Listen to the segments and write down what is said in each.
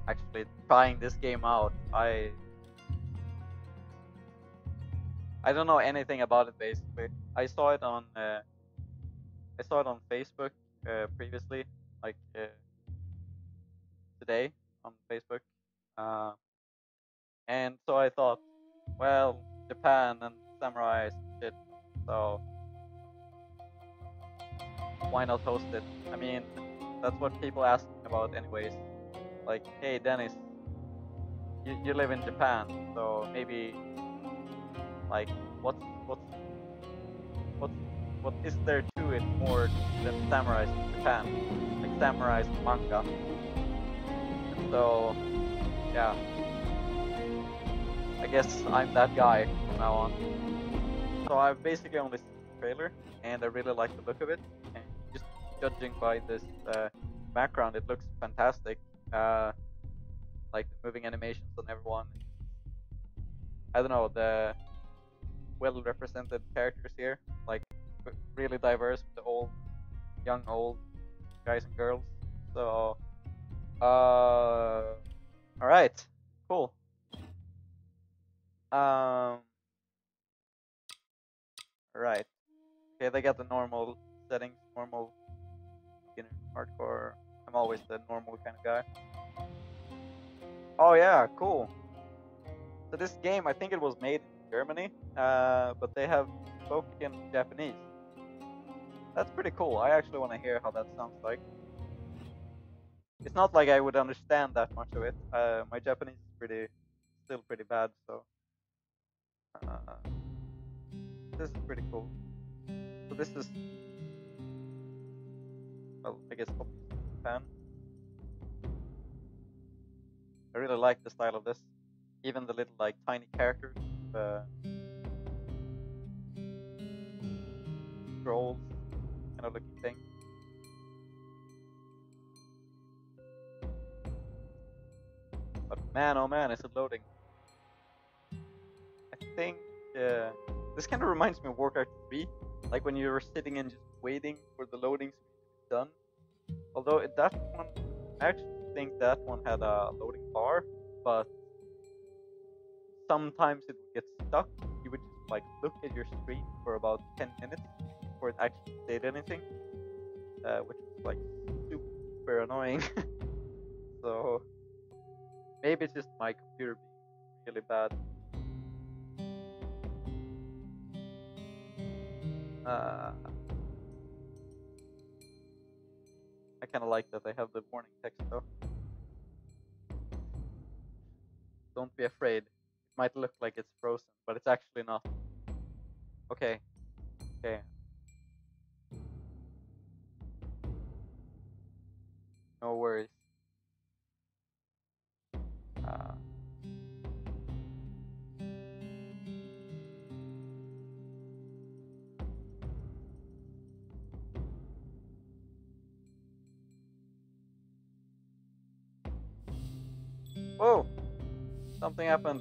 actually trying this game out. I don't know anything about it basically. I saw it on Facebook previously, like today on Facebook, and so I thought, well, Japan and samurais and shit, so why not host it? I mean, that's what people ask about anyways. Like, hey Dennis, you live in Japan, so maybe like what is there to it more than samurais in Japan? Like samurais manga. And so yeah, I guess I'm that guy from now on. So I've basically only seen the trailer, and I really like the look of it. And just judging by this background, it looks fantastic. Like the moving animations on everyone. I don't know, the well represented characters here, like really diverse with the old, young, old guys and girls. So, all right, cool. Right. Okay, they got the normal settings, normal, beginner, hardcore. I'm always the normal kind of guy. Oh yeah, cool. So this game, I think it was made in Germany, but they have spoken Japanese. That's pretty cool. I actually want to hear how that sounds like. It's not like I would understand that much of it. My Japanese is still pretty bad, so this is pretty cool. So this is, well, I guess obviously Japan. I really like the style of this. Even the little like tiny characters, scrolls, kind of looking thing. But man, oh man, is it loading? I think this kind of reminds me of Warcraft 3, like when you were sitting and just waiting for the loading screen to be done. Although that one, I actually think that one had a loading bar, but sometimes it would get stuck. You would just like look at your screen for about 10 minutes before it actually did anything, which was like super annoying. So maybe it's just my computer being really bad. I kind of like that they have the warning text though. Don't be afraid. It might look like it's frozen, but it's actually not. Okay. Okay. No worries. Whoa! Something happened.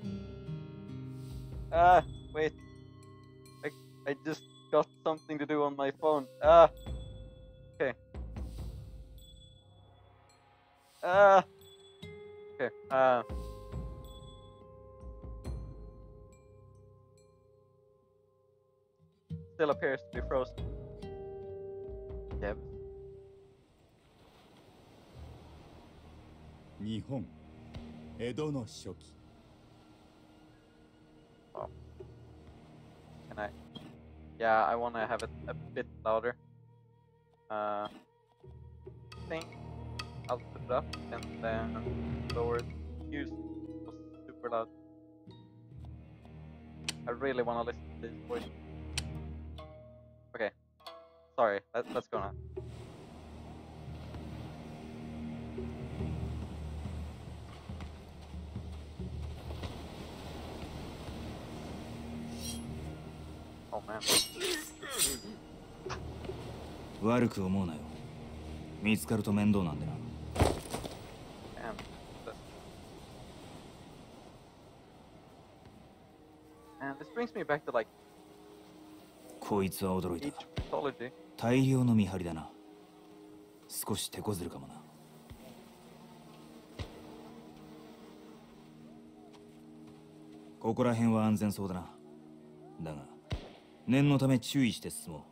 Wait. I just got something to do on my phone. Okay. Okay. Still appears to be frozen. Dev. 日本江戸の初期 Oh. Can I? Yeah, I want to have it a bit louder. I think I'll put it up and then lower it. Use was super loud. I really want to listen to this voice. Okay. Sorry, let's go now. Oh man. 悪く思うなよ。見つかると面倒なんでな。 And this brings me back to like こいつは驚いた。 mythology. 大量の見張りだな。少し手こずるかもな。 ここら辺は安全そうだな。だが念のため注意して進も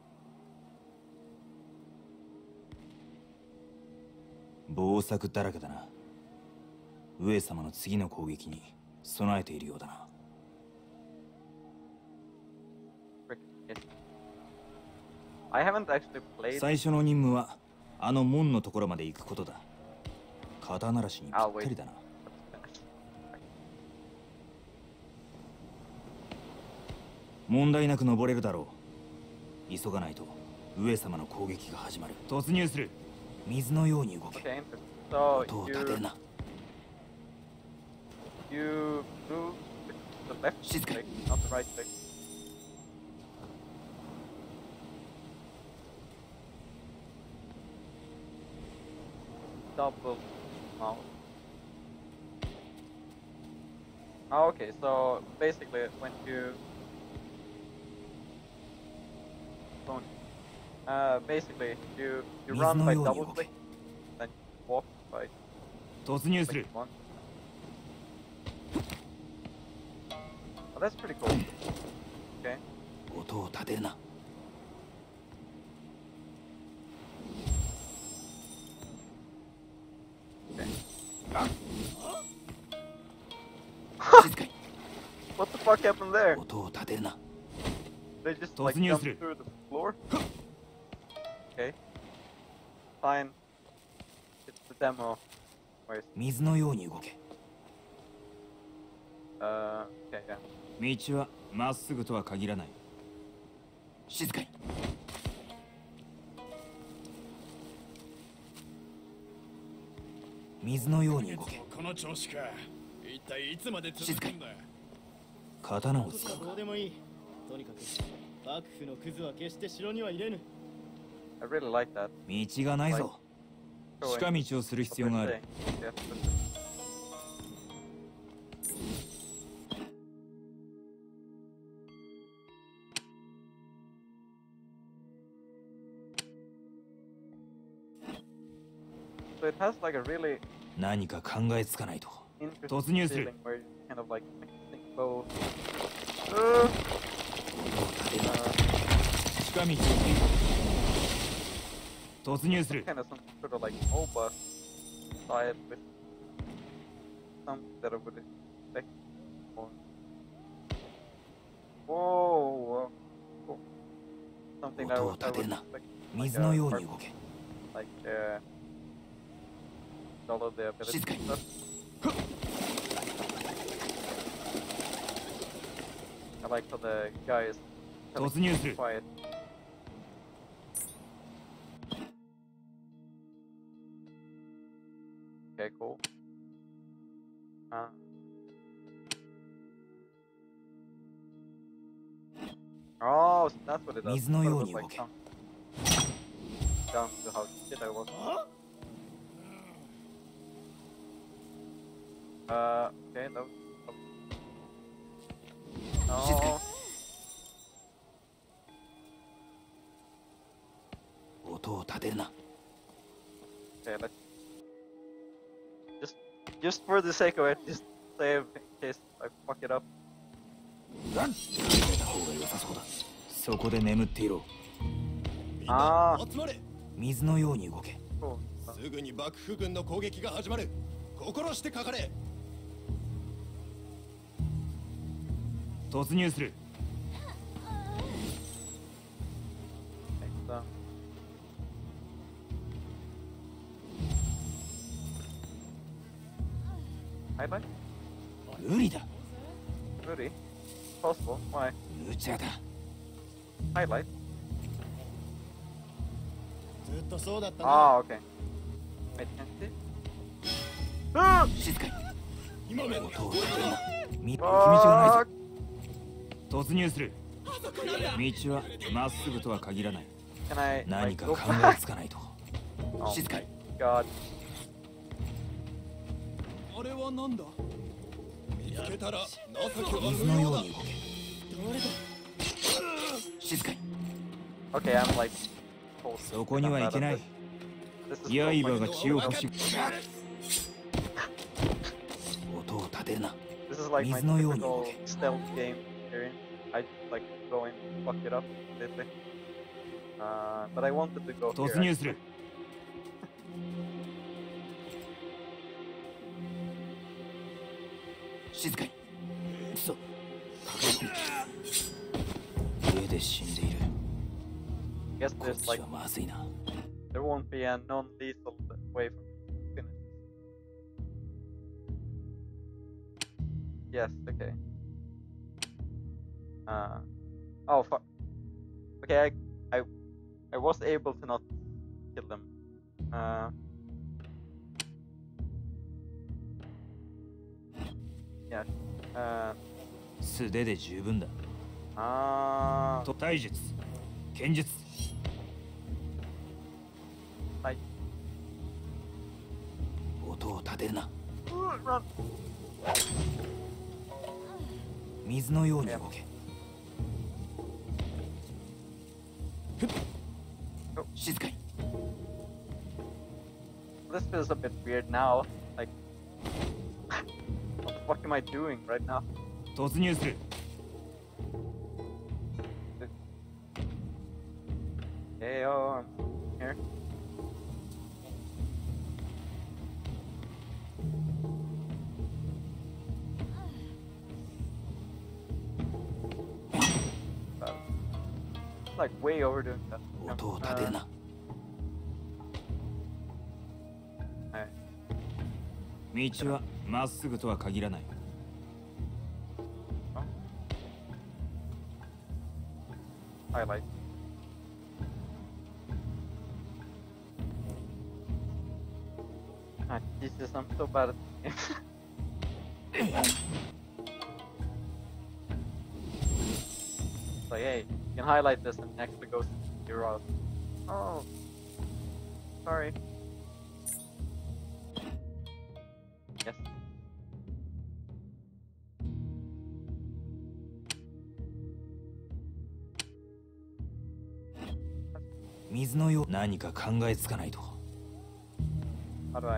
う。暴策だらけだな。上様の次の攻撃に備えているようだな。 I haven't actually played. 最初の任務はあの門のところまで行くことだ。肩慣らしにぴったりだな。問題なく登れるだろう。急がないと上様の攻撃が始まる。突入する。水のように動け。 Okay, so 音を立てるな。 you move with the left Shizuka. stick, not the right stick. Double mouse. Oh, okay, so basically when you basically you run by double click, then you walk by 突入する。 clicking one. Oh, that's pretty cool. Okay. 音を立てるな。 静かに。 What the fuck happened there? 音を立てるな。 They just like 突入 jumped する。 through the floor? Okay. Fine. It's the demo. Wait. 水のように動け。 Okay, yeah. 道はまっすぐとは限らない。静かに。水のように動け。 この調子か。一体いつまで続くんだ。 刀を使うか。 どうでもいい。とにかく幕府のクズは決して城には入れぬ。 I really like that. 道がないぞ。近道をする必要がある。 Yeah, so it has like a really 何か考えつかないと。 interesting 突入する。 feeling where you kind of like think both. 音を立てるな。近道を見る。突入する。 Kind of some sort of like MOBA style with something that I would expect more. Whoa, whoa. Something that I 音を would 立てるな。 expect 水のように動け。 like all of the abilities 静かに。 and stuff. I like how the guy is 突入する。 quiet. Okay, cool. Oh, so that's what it does. 水のように Sort 動 of け。 like down to how shit I was. Okay, that was. No. 音を立てるな。 Okay, let's just for the sake of it, just save in case I fuck it up. やめた方が良さそうだ。そこで眠っていろ。 みんな集まれ。 水のように動け。 Cool. すぐに幕府軍の攻撃が始まる。心してかかれ。 突入する。 Thanks, highlight? 無理だ。 Really? Possible? Why? 無茶だ。 Highlight? ずっとそうだったな。 Ah, okay. Wait, can you see? 静かに。 今目音を立てるな。道がないぞ。突入する。道はまっすぐとは限らない。 Can I 何 like か go 考 back? えつかないと。 Oh 静かに。 God. あれはなんだ。見つけたら情けは水無用だ。 のように動け。 誰だ。 静かに。 Okay, I'm like. そこには行けない。 This is so 刃 much. が血を欲し。音を立てるな。 This This is like my 水のように typical 動け。 stealth game experience. I just like go and fuck it up completely. But I wanted to go 突 here. 入する。静かに。くそ。家で死んでいる。 I guess こっ there's ち like はまずいな。 there won't be a non-lethal way for me to finish. Yes, okay. Oh fuck. Okay, I was able to not kill them. Yeah. 素手で十分だ。 Uh, と体術、剣術。 like 音を立てるな。 run. 水のように動け。静かに。 This feels a bit weird now. Like, what the fuck am I doing right now? 突入する。 Hey, oh, I'm here. Like way overdoing that. 音を立てるな。 Alright. 道はまっすぐとは限らない。 Highlight. Ah, Jesus, I'm so bad at this game. So hey, you can highlight this and actually go to your route. Oh, sorry. Yes. 水のよう何か考えつかないと。 How do I?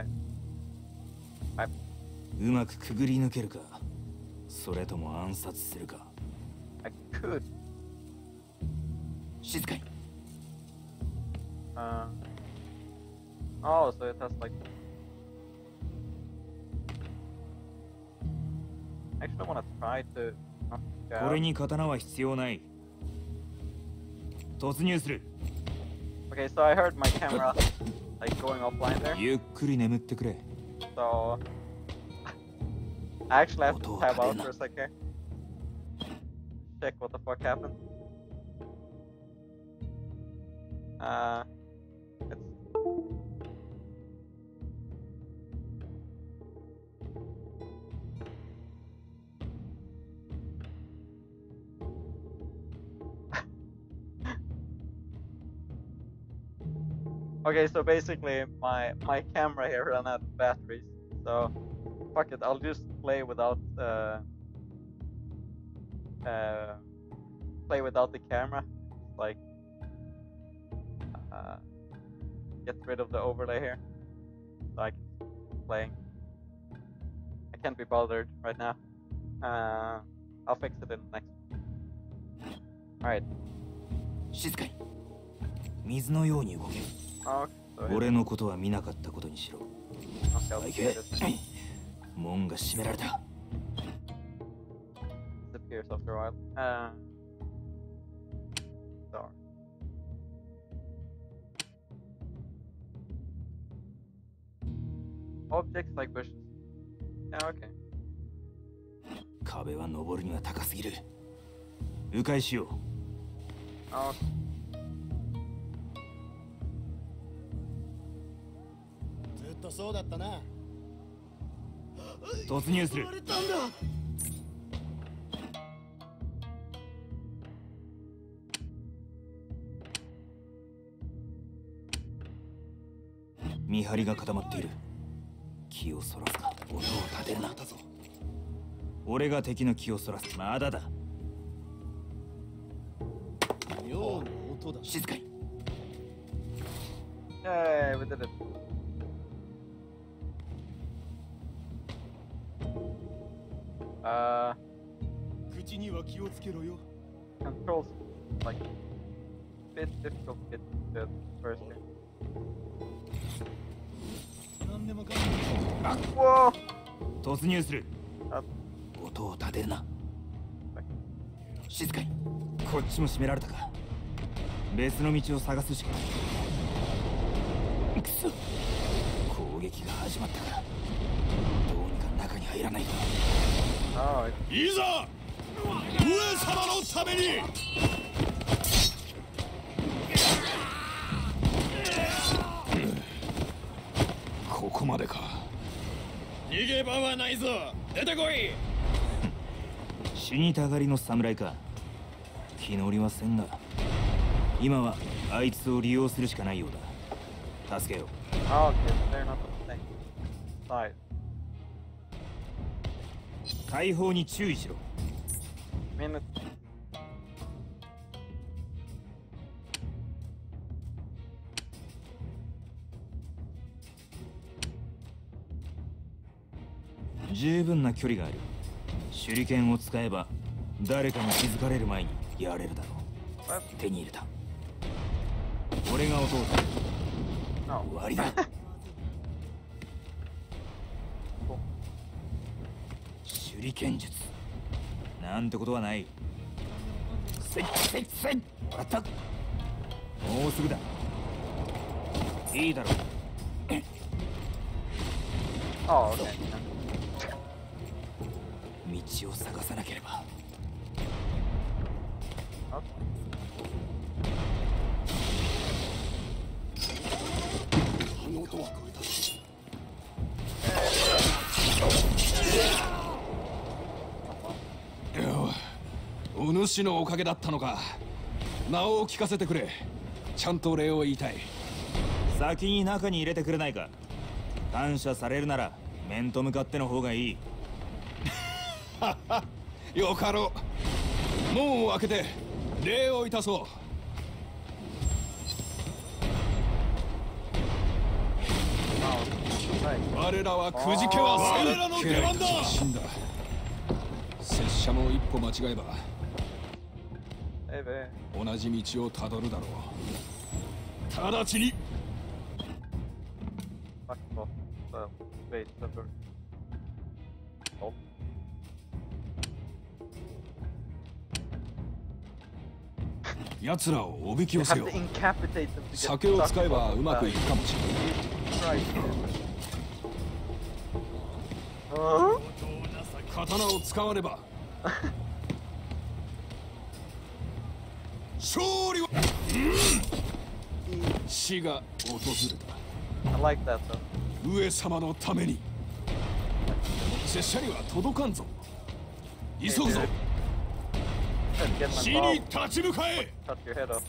うまくくぐり抜けるか、それとも暗殺するか。 I could. 静かに。 Oh, so it has like. I actually want to try to. これに刀は必要ない。突入する。 Okay, so I heard my camera like going offline there. ゆっくり眠ってくれ。 So I actually have to tab out for a sec here. Check what the fuck happened. It's... Okay, so basically my camera here ran out of batteries. So fuck it, I'll just play without the camera. Like get rid of the overlay here. So I can keep playing. I can't be bothered right now. I'll fix it in the next one. Alright. 静かに。水のように動け。 Okay, so 俺のことは見なかったことにしろ。 okay, I'll 行 do け this. 門が閉められた。 Disappears after a while. Sorry. Objects like bushes. Yeah, okay. 壁は登るには高すぎる。迂回しよう。 Oh, ずっとそうだったな。 突入する。 取られたんだ。 見張りが固まっている。気をそらすか。音を立てるな。俺が敵の気をそらす。まだだ。 妙な音だ。 静かに。 yay, we did it. 口には気をつけろよ。 controls like a bit difficult to get the first here. 何でもかんでも Whoa! 突入する。 あ音を立てるな。静かに。こっちも閉められたか。別の道を探すしかない。くそ、攻撃が始まったからどうにか中に入らないと。 Oh, いざ上様のために。 ここまでか。 逃げ場はないぞ。出てこい。 死にたがりの侍か。気乗りはせんが、今はあいつを利用するしかないようだ。助けよう。 oh, okay, they're not on the same side. 大砲に注意しろ。 Minute. 十分な距離がある。手裏剣を使えば誰かに気づかれる前にやれるだろう。手に入れた。俺が弟。 No. 終わりだ。手裏剣術なんてことはない。せっせっせっ。もらった。もうすぐだ。いいだろう。 Oh, okay. 道を探さなければ。 Okay. あの音は。 お主のおかげだったのか。名を聞かせてくれ。ちゃんと礼を言いたい。 先に中に入れてくれないか。感謝されるなら面と向かっての方がいい。 よかろう。門を開けて礼をいたそう。 我らはくじけはせ。我らの出番だ。死んだ。拙者も一歩間違えば Hey, man. 同じ道をたどるだろう。直ちに Fuck off. Wait, the door. Oh. 奴らをおびき You 寄せ have よ to incapacitate them to get 酒を使えばうまくいくかもしれない Jesus Christ. Huh? 刀を使わねば勝利は、死が訪れ I like that though. た。上様のために拙者には届かんぞ。急ぐぞ。 Just get 死 my に ball. 立ち向かえ。 Cut your head off.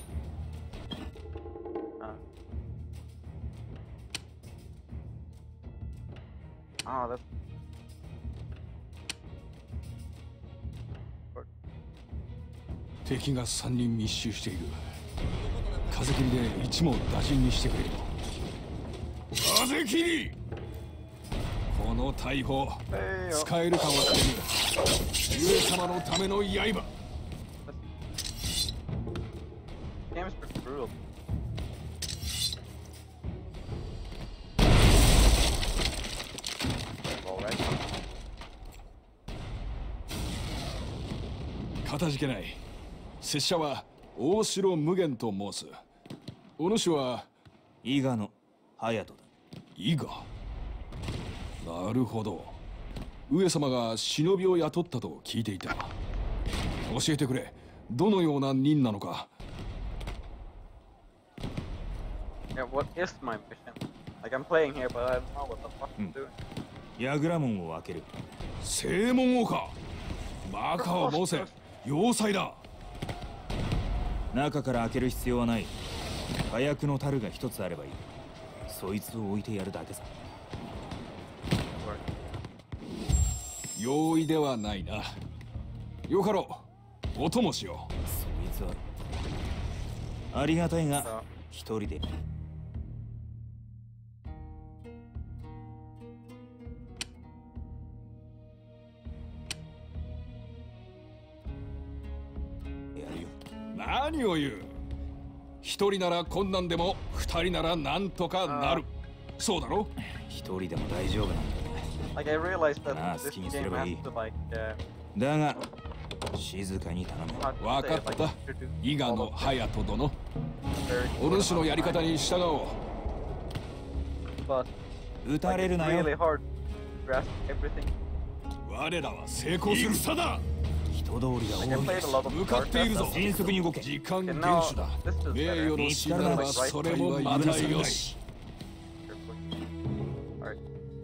Oh, that's 敵が3人密集している。風切りで一網打尽にしてくれよ。風切り。この大砲 hey, 使えるかもしれぬ。上様のための刃。 game is pretty brutal. かたじけない。拙者は大城無限と申す。お主は伊賀の隼人だ。 伊賀。なるほど。上様が忍びを雇ったと聞いていた。教えてくれ。どのような任なのか。 Yeah, what is my mission? Like I'm playing here, but I don't know what the fuck I'm doing. 櫓門を開ける。 正門をか。バカを申せ。要塞だ。 中から開ける必要はない。火薬の樽が一つあればいい。そいつを置いてやるだけさ。 容易ではないな。よかろう。お供しよう。 そいつはありがたいが So, 一人で。 何を言う。一人なら困難でも二人ならなんとかなる。そうだろ。 一人でも大丈夫なんだ。 Like I realized that Ah, this skinny game silver has E. to like だが静かに頼む。 how to わ say か it, っ like, た。 introduce 伊賀 all の of 隼人殿。 them very お short 主の amount や of り方 time. に従おう。 But 撃た like, れる it's なよ。 really hard to grasp everything. 我らは成功する。戦だ。 人通りが Like I 多い。 played a lot of 向かっているぞ。 StarCraft. 迅速に動け。 時間厳 And 守 now だ。 this is 名 better. 誉の死ならばそれもまたよし。 Alright.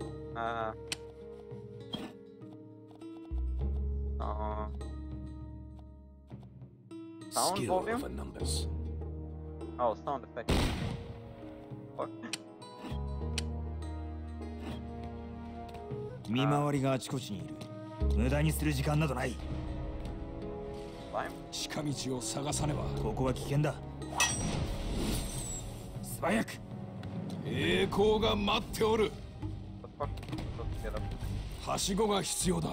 Sound Skill volume? over numbers. Oh, sound effect. Fuck. 見回りがあちこちにいる。無駄にする時間などない。 Slime? 近道を探さねば。 ここは危険だ。素早く。 栄光が待っておる。 The fuck? Let's get up. はしごが必要だ。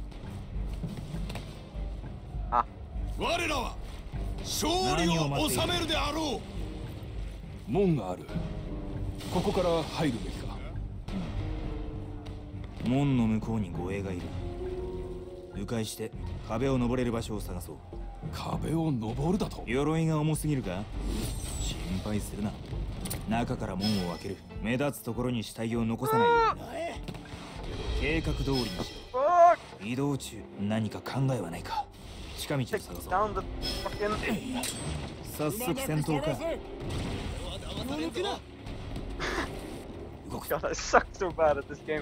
Ah. 我らは勝利を収めるであろう。門がある。ここから入るべきか。 門の向こうに護衛がいる。迂回して壁を登れる場所を探そう。 壁を登るだと。 鎧が重すぎるか。心配するな。中から門を開ける。目立つところに死体を残さないように。計画通りにしろ。 Fuck! 移動中何か考えはないか。近道を Take 探そう。 down the fucking. 早速戦闘か。動く。 God, I suck so bad at this game.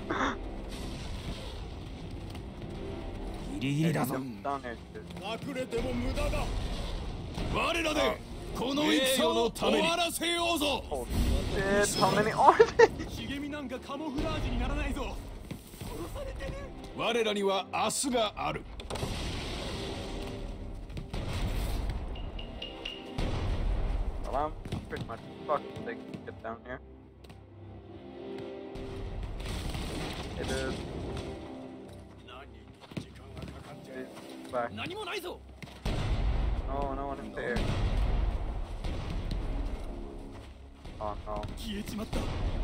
ギリギリだぞ。 Jump down here too. 隠れても無駄だ。 我らでこの戦を終わらせようぞ。 Holy shit, how many are they? 茂みなんかカモフラージュにならないぞ。 我らには明日がある。 Well, I'm pretty much fucked if they can get down here. It is. It's back. 何もないぞ。 No, no one is there. Oh no. 消えちまった。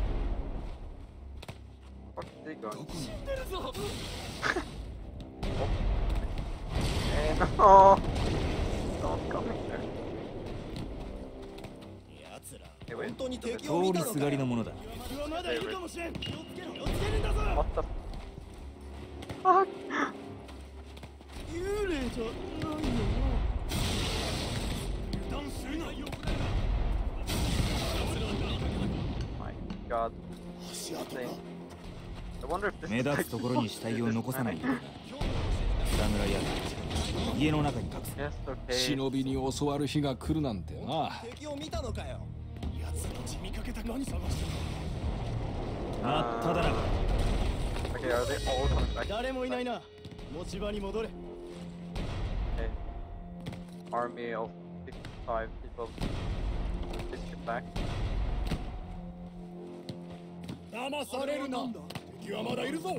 Fuck is he going? 死んでるぞ。 Hey, no! Don't come in there. 奴ら Hey, wait. 本当に敵通を見たりすのかよ。 がりのものだ。 うわまだいるかもしれん。気をつけろ。気をつけるんだぞ。 What the fuck? 幽霊じゃないよな。油断するな。 My god. 足跡が I wonder if this 目 is 立 like つところに死体を残さないようにな。草むらや家の中に隠す。 Yes, okay. 忍びに襲わる日が来るなんてな。 敵を見たのかよ。奴たち見かけた。何探してるの。 真っ只中。 Okay, are they all coming back? 誰もいないな。持ち場に戻れ。 Okay. Army of 55 people. Let's get back. 騙されるな。敵はまだいるぞ。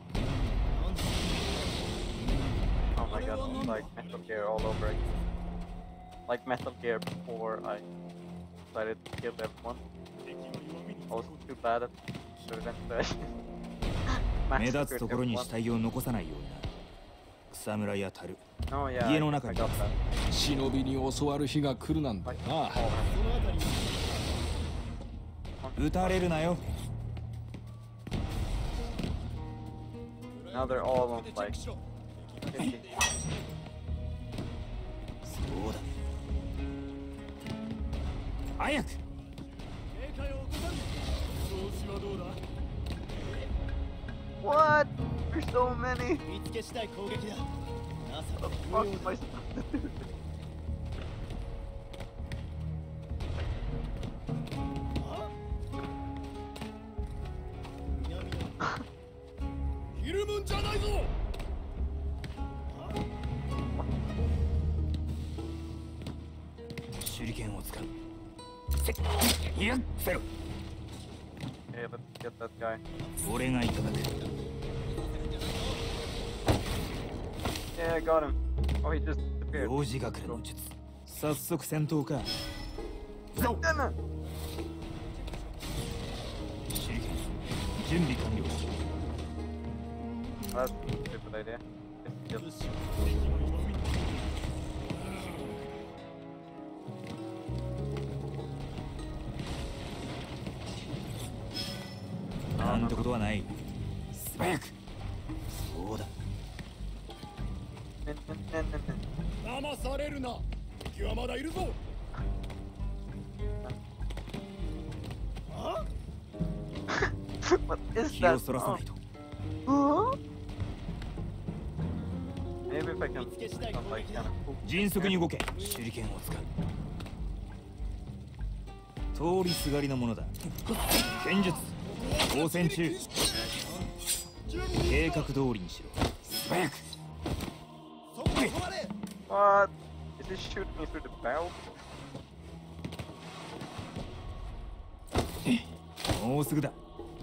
Oh my god, it's like Metal Gear all over again. Like Metal Gear before I decided to kill everyone. I was too bad at revenge. 目立つところに死体を残さないようにな。草むらや樽。 Oh yeah, 家 I の中 got に隠 that. す。 忍びに襲わる日が来るなんて Like, な。 all そのあたりに撃たれるなよ。 now they're all on like 50. そうだ。早く。 警戒を怠る。調子はどうだ。 What? There's so many. 見つけしたい攻撃だ。NASA What the fuck am I supposed to do? ひるむんじゃないぞ。 手裏剣を使う。いや、せろ。 Okay, let's get that guy. 俺がいただく。 Yeah, I got him. Oh, he just disappeared. 幼児隠れの術。 早速戦闘か。 No. 手裏剣準備完了。 That's a stupid idea. Just なんてことはない。素早く。そうだ。 騙されるな。敵はまだいるぞ。 What is 気を that? そらさないと。 Maybe if I can some like kind of cool. 迅速に動け。手裏剣を使う。通りすがりのものだ。剣術応戦中。計画通りにしろ。素早く。 What? Is he shooting me through the barrel? もうすぐだ。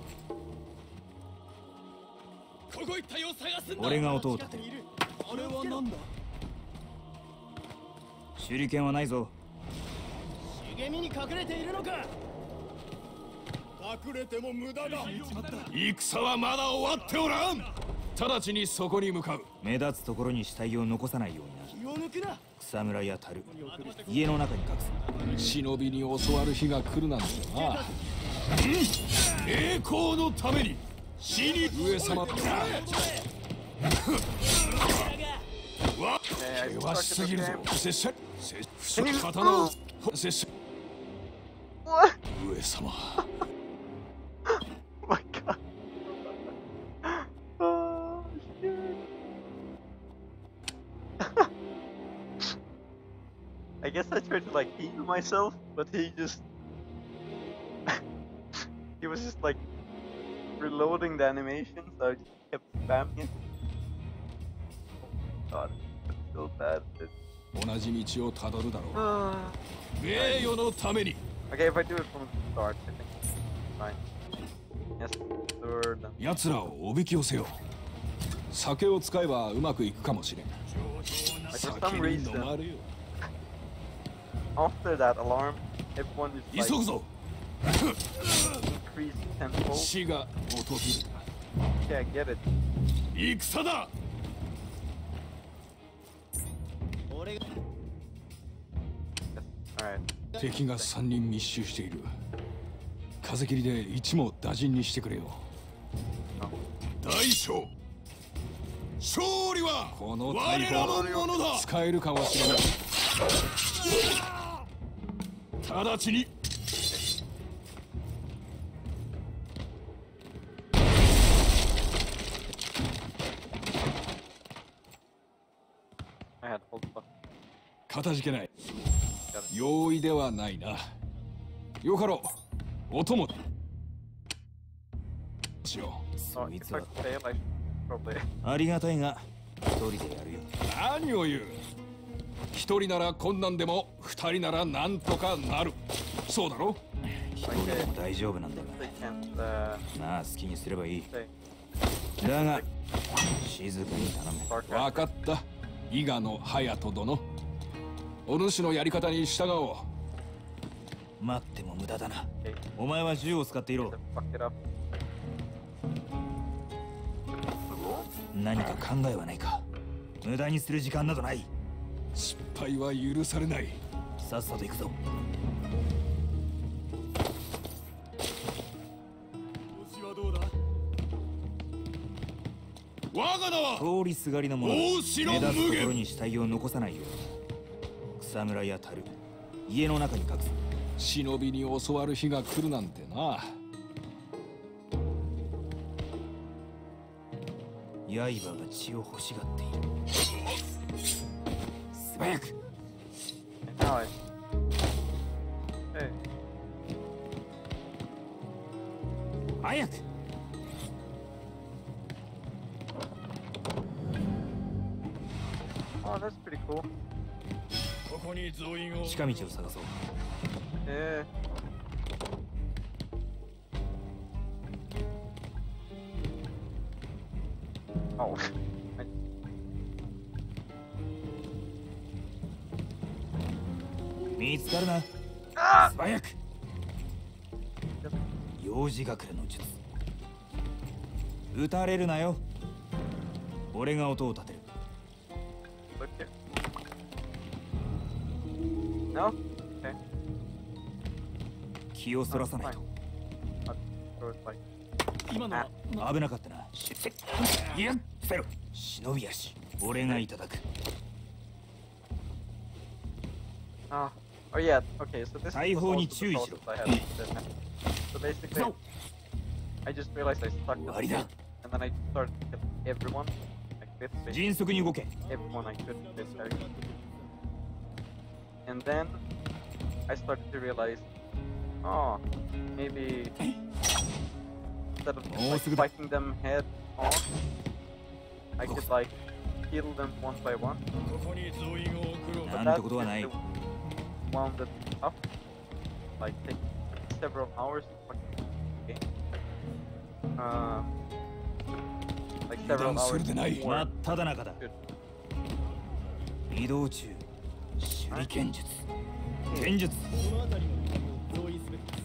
ここ一帯を探すんだ。 俺が音を立てる。 あれはなんだ。 手裏剣はないぞ。 茂みに隠れているのか。 隠れても無駄だ。 戦はまだ終わっておらん。直ちにそこに向かう。 目立つところに死体を残さないようにな。 気を抜くな。 草むらや樽、家の中に隠す。 忍びに襲わる日が来るなんてな。栄光のために死に上様。険しすぎるぞ。拙者刀を拙者。 What? 上様。 Oh my god. Oh shit. I guess I tried to like heal myself, but he just he was just like reloading the animation, so I just kept spamming it. Oh god, that's so bad. 同じ道をたどるだろう。 Okay, 名誉のために。 if I do it from the start, I think it's fine. Yes, sir. 奴らをおびき寄せよう。酒を使えばうまくいくかもしれん。 Like for 酒 some に reason, 飲まれよ。 after that alarm, everyone is 急ぐ like ぞ。 increased tenfold. 死が訪れ Yeah, I get it. る。戦だ。 俺が Alright. 敵が3人密集している。風切りで一網打尽にしてくれよ。大将。勝利はこの大砲のものだ。使えるかもしれない。直ちに。 I had hold the button. かたじけない。容易ではないな。よかろう。お供しよう。 Oh, そい if つ I は fail, I should probably. ありがたいが一人でやるよ。 何を言う。一人なら困難でも二人ならなんとかなる。そうだろ。 一人でも大丈夫なんだ They が。 can't まあ好きにすればいい。 say だが静かに頼む。 Spark わかった。伊賀の隼人殿。お主のやり方に従おう。 待っても無駄だな。 Okay, お前は銃を使っていろ。 fuck it up. 何か考えはないか。無駄にする時間などない。 失敗は許されない。 さっさと行くぞ。 調子はどうだ。 我が名は通りすがりのものだ。 大城目立つところ無限。 に死体を残さないように。草むらや樽、家の中に隠す。 忍びに襲わる日が来るなんてな。 刃が血を欲しがっている。素早く。 And now I. Hey, 早く。 oh, that's pretty cool. ここに増員を。 近道を探そう。 Yeah. Oh. I- 見つかるな。素早く。幼児隠れの術。撃たれるなよ。俺が音を立てる。 Okay. No? Okay. 気をそらさないと。 今のは危なかったな。いや、せろ。忍び足。俺がいただく。 Oh yeah, okay, so this is 大砲に also 注 the 意しろ。 process I had to do. So basically, I just realized I stuck the 終わりだ。 and then I started to kill everyone, like literally 迅速に動け。 everyone I could in this area. And then I started to realize, oh, maybe instead of like, fighting them head on, I could like kill them one by one. ここに増員を送ろう。 なんてことはない。 wound it up, like take several hours to fucking game. Like several 油断す hours るでない。 more. 真っ只中だ。 Good. 移動中。手裏剣術。剣術。 この辺りの見張りを増員すべきです。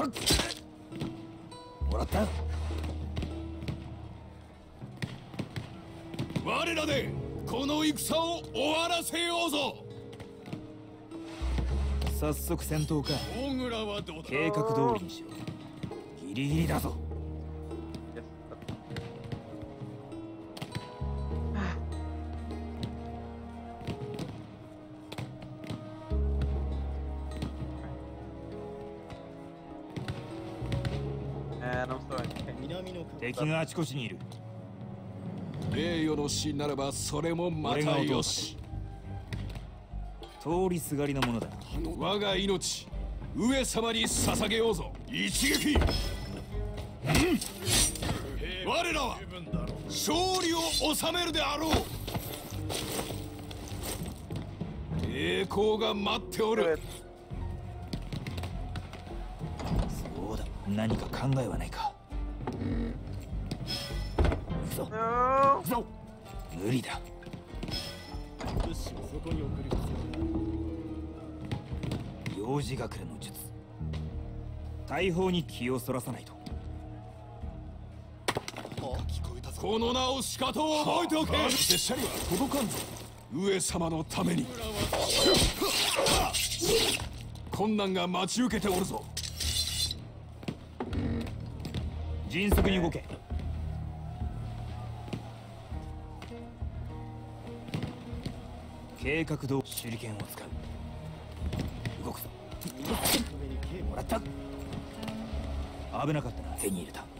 はっ。もらった。 我らでこの戦を終わらせようぞ。 早速戦闘か。 大蔵はどうだ。 計画通りにしろ。ギリギリだぞ。 Yes, and I'm sorry. Okay. 南の敵があちこちにいる。 名誉の死ならばそれもまたよし。 通りすがりのものだ。 我が命上様に捧げようぞ。一撃。我らは勝利を収めるであろう。栄光が待ってお Do る it.。 そうだ。何か考えはないか。行くぞ。 No. 行くぞ。無理だ。 物資をそこに送る必要が。 幼児隠れの術。大砲に気をそらさないと。 この名をしかと覚えておけ。拙者には届かんぞ。上様のために。困難が待ち受けておるぞ。 迅速に動け。計画通り手裏剣を使う。動くぞ。もらった。危なかったな。手に入れた。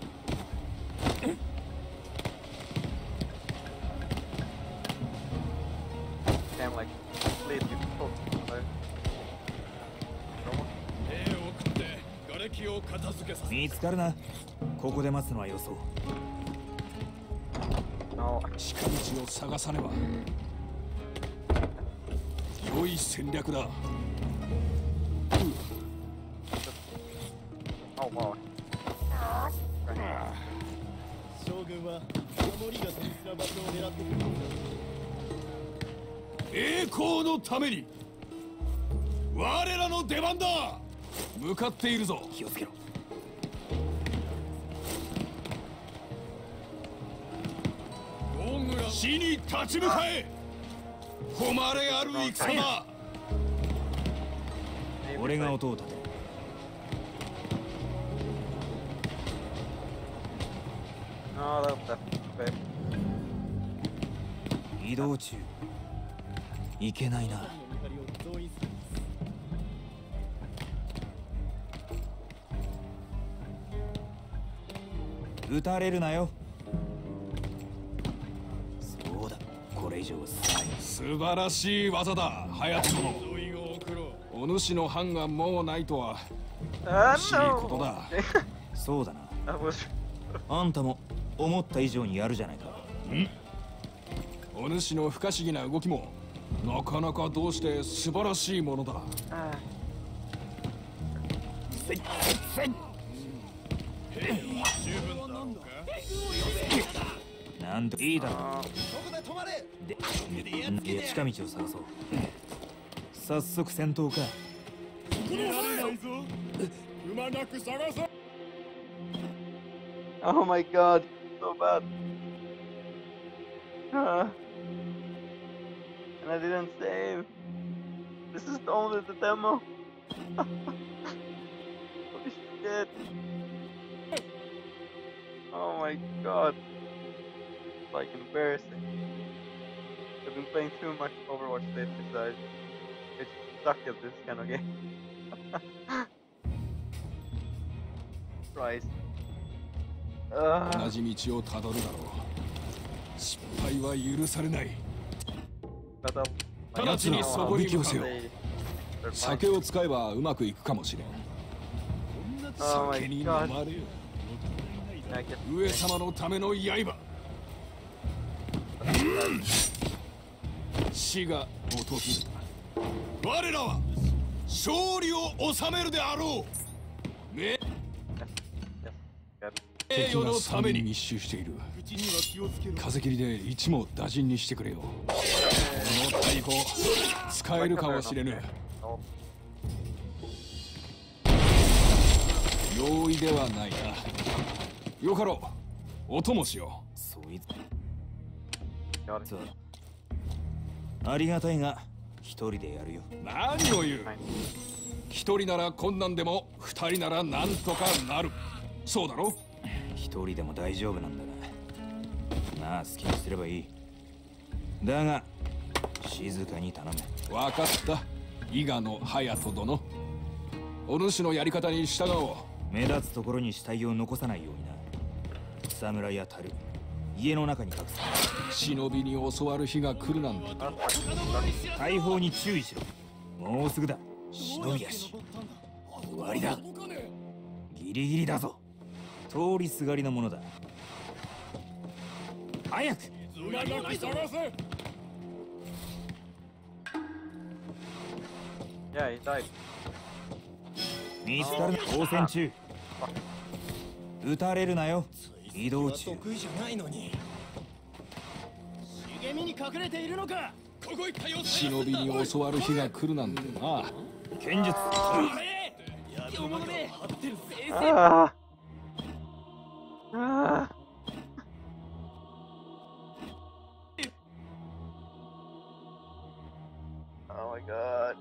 Damn, like completely focused. 兵を送って瓦礫を片付けさせ。 見つかるな。ここで待つのは予想。 No. 近道を探さねば。良い戦略だ。 Oh wow. 将軍は守りが手にすら場所を狙ってくるのだ。 栄光のために我らの出番だ。向かっているぞ。 気をつけろ。 大蔵死に立ち向かえ。誉れある戦だ。 Maybe 俺が like- 音を立てる。 No, that's okay. 移動中。いけないな。 見張りを増員するんです。 撃たれるなよ。そうだ。これ以上はさない。 素晴らしい技だ。隼人殿。 増員を送ろう。 お主の藩がもうないとは No. 惜しいことだ。 そうだな。 That was あんたも思った以上にやるじゃないか。 お主の不可思議な動きもなかなかどうして素晴らしいものだ。 十分だろうか。 なんといいだろう。 uh, で、近道を探そう。 早速戦闘か。 くまなく探せ。 Oh my god, so bad. And I didn't save. This is only the demo. Holy shit. Oh my god. Like embarrassing. I've been playing too much Overwatch lately, so it's stuck at this kind of game. Christ. 同じ道をたどるだろう。失敗は許されない。直ちにそこに向かせよ。酒を使えばうまくいくかもしれん。酒に飲まれよ。上様のための刃。死が訪れた。我らは勝利を収めるであろう。ね。敵が3人密集している。風切りで一網打尽にしてくれよ。この大砲使えるかもしれぬ。容易ではないな。よかろう、お供しよう。 そいつありがたいが一人でやるよ。 何を言う。一人なら困難でも二人ならなんとかなる。そうだろ。 一人でも大丈夫なんだが。なあ、好きにすればいい。だが静かに頼め。 分かった。伊賀の隼人殿。お主のやり方に従おう。 目立つところに死体を残さないようにな。草むらや樽、家の中に隠す。 忍びに教わる日が来るなんて。 大砲に注意しろ。もうすぐだ。忍びやし終わりだ。ギリギリだぞ。通りすがりのものだ。早く。 Yeah, he died. 見つかる応戦中。撃たれるなよ。移動中。 得意じゃないのに。 茂みに隠れているのか。 ここ行ったよ。 忍びに教わる日が来るなんてな。 剣術。 よものめ。 Ah. Ah. Oh my god.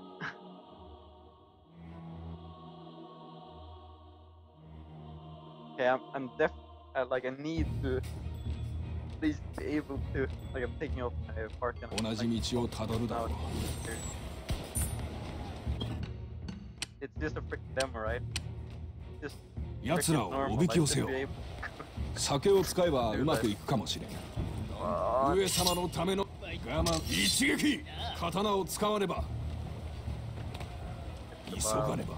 Okay, I'm like I need to at least be able to, like I'm taking off my park and 同じ道をたどるだろう。 It's just a freaking demo, right? Just 奴らをおびき寄せよう。酒を使えばうまくいくかもしれん。上様のための我慢。一撃。刀を使わねば。急がねば。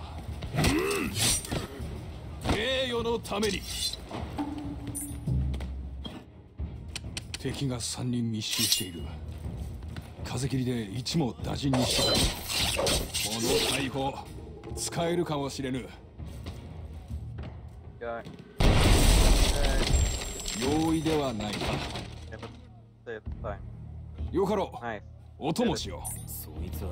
名誉のために。敵が3人密集している。風切りで一網打尽にしてくれ。この大砲使えるかもしれぬ。容易ではないな。よかろう。お供しよう。 そいつ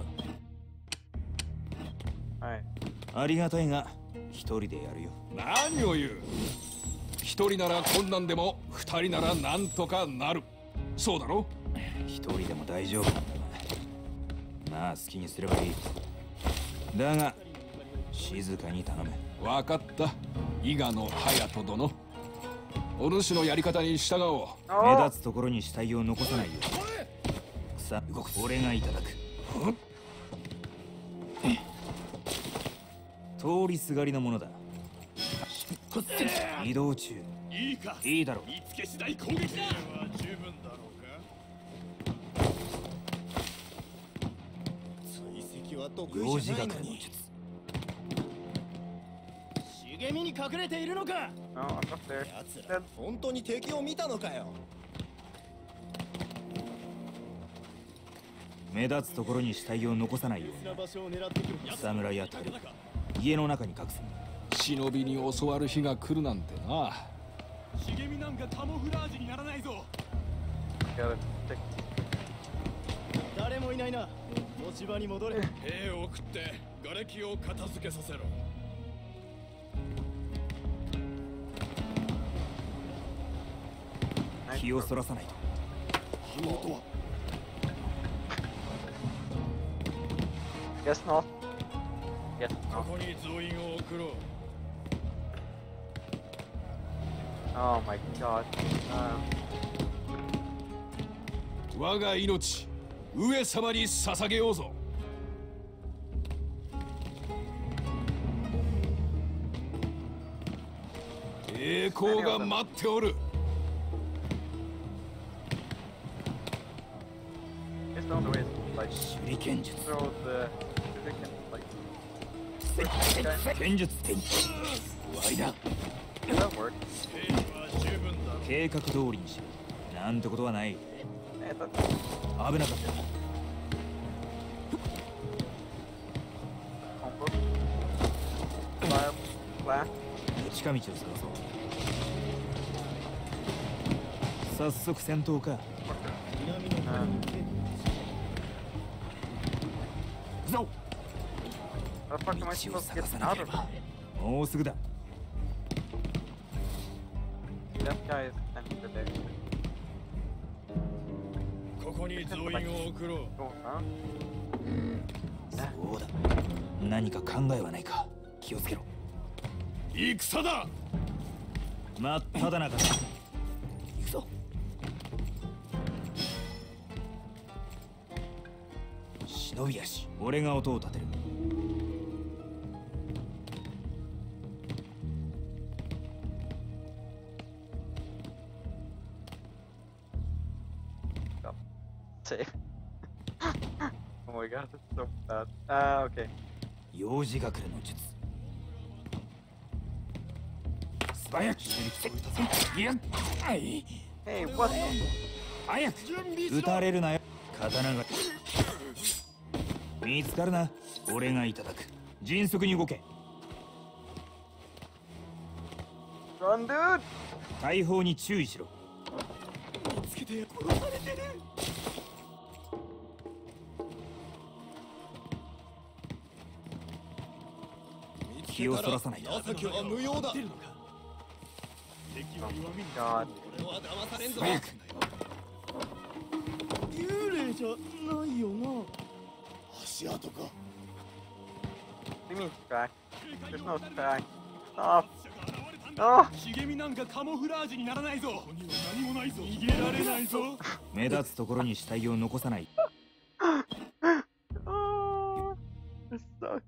は。ありがたいが一人でやるよ。 何を言う。一人なら困難でも二人ならなんとかなる。そうだろ。 一人でも大丈夫なんだが。なあ、好きにすればいい。だが静かに頼め。 分かった。伊賀の隼人殿。お主のやり方に従おう。 目立つところに死体を残さないように。さあ、動く。俺がいただく。通りすがりのものだ。移動中。 いいか。 いいだろう。 見つけ次第攻撃だ。十分だろうか。追跡は得意じゃないのに。 茂みに隠れているのか。 No, I'm not there. 奴ら本当に敵を見たのかよ。 目立つところに死体を残さないように。 場所を狙ってくる。 草むらや樽、家の中に隠す。 忍びに教わる日が来るなんてな。 茂みなんかカモフラージュにならないぞ。 Gotta take 誰もいないな。 持ち場に戻れ。 兵を送って瓦礫を片付けさせろ。 気をそらさないと。 火の音は Guess not. Guess こ not. こに増員を送ろう。 Oh my god. 我が命上様に捧げようぞ。栄光が待っておる。 Guess the only way is like 手裏剣術。 throw the like 剣術手に。終わりだ。 Does that work? 兵は十分だ。 計画通りにしろ。なんてことはない。 Eh, that's 危なかった。 combo. Fire, flash. 近道を探そう。早速戦闘か。 南の方に行け。 ぞ。 How the fuck am I 道を supposed to 探 get さな out けれ of ば here? もうすぐだ。 That guy is standing there. ここに増員を送ろう。 Going around? そうだ。何か考えはないか。気をつけろ。 戦だ。 真っ只中だ。行くぞ。忍び足。俺が音を立てる。 Save. Oh my god, that's so bad. Okay. 幼児隠れの術。素早くいや、はい。 Hey, what? 早く撃たれるなよ。刀が見つかるな。俺がいただく。迅速に動け。 Run, dude! 大砲に注意しろ。 見つけて殺されてる。 気をそらさないと。 情けは無用だ。 Oh god. 俺は騙されんぞ。 早く。 幽霊じゃないよな。 足跡か。 What do you mean track? There's no track. Stop. No! 茂みなんかカモフラージュにならないぞ。ここには何もないぞ。逃げられないぞ。 目立つところに死体を残さない。 Oh, this sucks.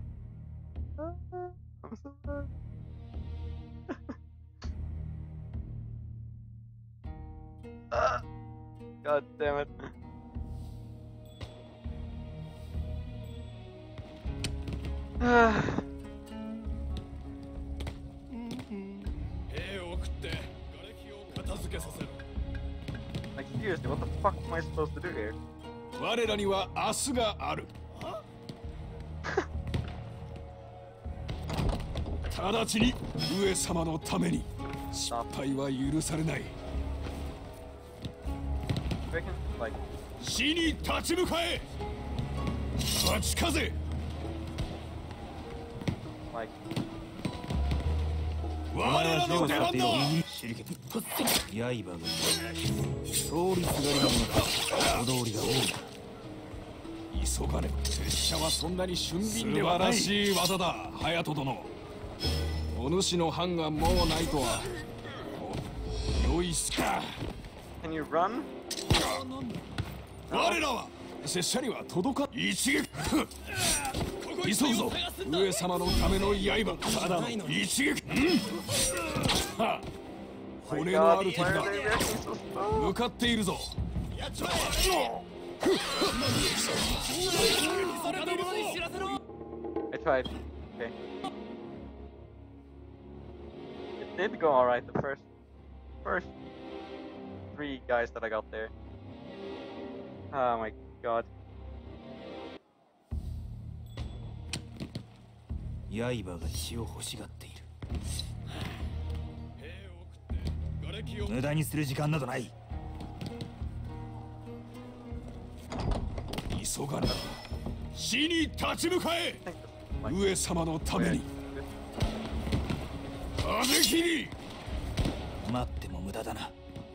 I'm so sorry. God damn it. Ah. 兵を送って瓦礫を片付けさせろ。 Like seriously, what the fuck am I supposed to do here? 我らには明日がある。直ちに上様のために失敗は許されない。 I can like 死に立ち向かえ。勝ち風。 like お前は我らの出番だ。 手裏剣。刃が通りすがりのものだ。人通りが多い。 急がね。拙者はそんなに俊敏ではない。素晴らしい技だ、隼人殿。お主の藩がもうないとは。よいすか。 can you run? 我らは拙者には届か一撃。急ぐぞ。上様のための刃。ただの一撃。はあ、 My 骨の god, ある敵 why だ。 are they reacting so slow? 向かっているぞ。 I tried. Okay. It did go alright the first 3 guys that I got there. Oh my god. 刃が血を欲しがっている。 兵を送って瓦礫を。 無駄にする時間などない。 急がねば。 死に立ち向かえ。 I think this is like 上様のため where に風切り。 待っても無駄だな。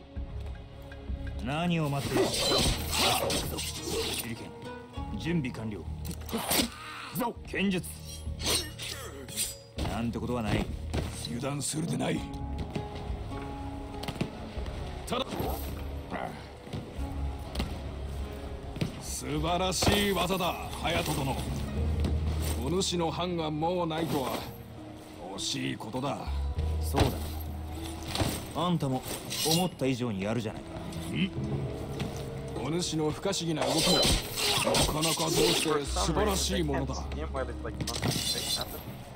何を待っている。手裏剣準備完了。剣術なんてことはない。 油断するでない。ただ素晴らしい技だ隼人殿。お主の藩がもうないとは惜しいことだ。 そうだ、あんたも思った以上にやるじゃないか。 お主の不可思議な動きもなかなかどうして for 素 some 晴ら reason し they いもの can't だ。 see him while it's like nothing happen.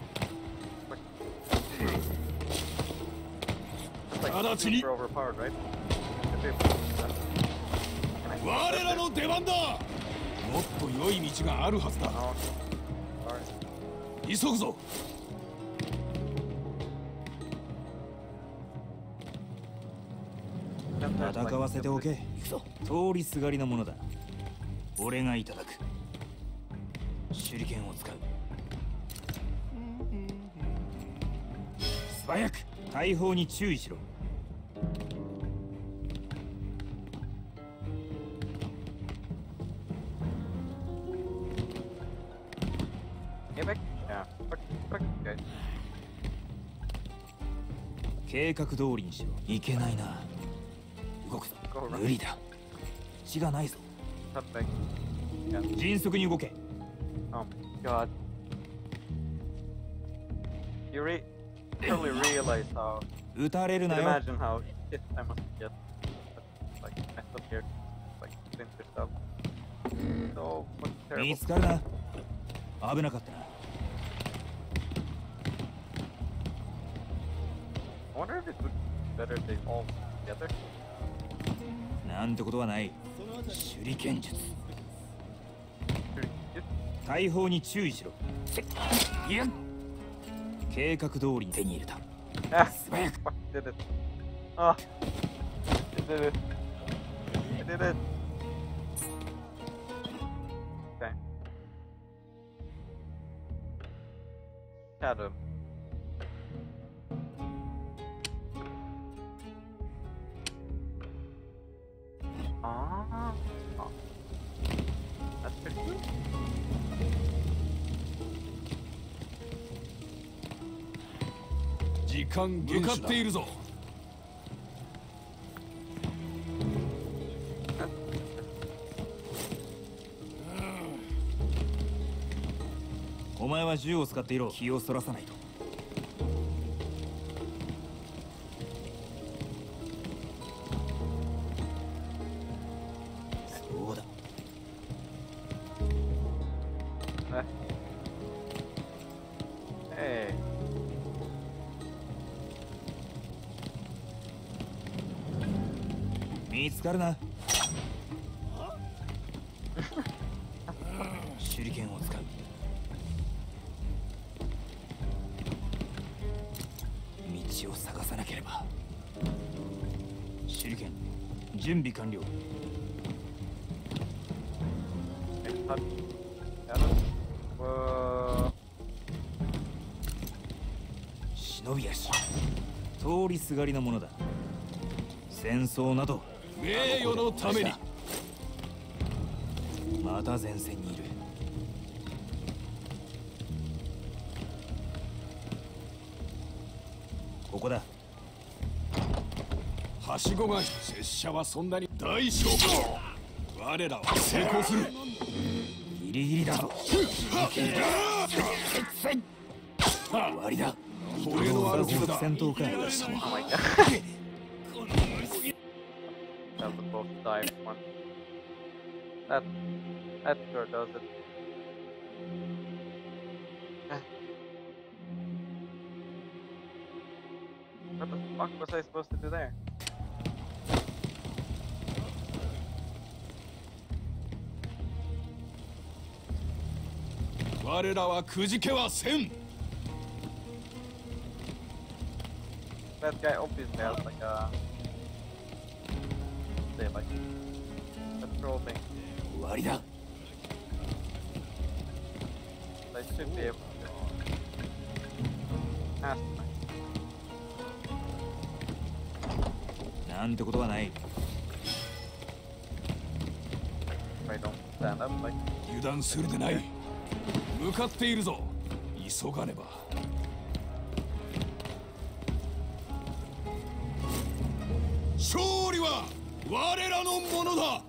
It's like 直ちに super overpowered, right? 我らの出番だ。もっと良い道があるはずだ。 Oh, sorry. 急ぐぞ。 戦わせておけ。通りすがりのものだ。俺がいただく。手裏剣を使う。素早く大砲に注意しろ。 Get back? Yeah. Fuck, guys. 計画通りにしろ。いけないな。動くぞ。 Go around. 無理だ。血がないぞ。 Cut back. Yeah. 迅速に動け。 Oh my god. You probably realize how. 撃たれる You な can よ。 imagine how shit I must get. Like, messed up here. Like, splinter stuff. So fucking 見 terrible. つかるな。危なかったな。 I wonder if it would be better if they all together. なんてことはない。 そのあたり手裏剣術。 Just 大砲に注意しろ。いや計画通りに手に入れた。 ah, 素早く fuck, did it. Ah, I did it. I did it. Okay. Shadow. Ah, oh. That's pretty cool. 時間向かっているぞ。 お前は銃を使っていろ。気をそらさないと。そうだ。 Hey. 見つかるな。手裏剣を使う。道を探さなければ。手裏剣準備完了。 Okay, touch. Shadow. Whoa. 忍び足。通りすがりのものだ。戦争など名誉のために。 また前線にいる。ここだ。 はしごが拙者はそんなに大勝負。我らは成功する。 ギリギリだぞ。終わりだ。 俺のある連続だ。 戦闘か。 Oh my god. That was both dive one. That sure does it. What the fuck was I supposed to do there? 「我らはくじけはせん」 That guy obviously has like a say like a troll thing. 終わりだ。 I should be able to. Ask my なんてことはない。 if I don't stand up like 油断するでない。向かっているぞ。急がねば。勝利は我らのものだ。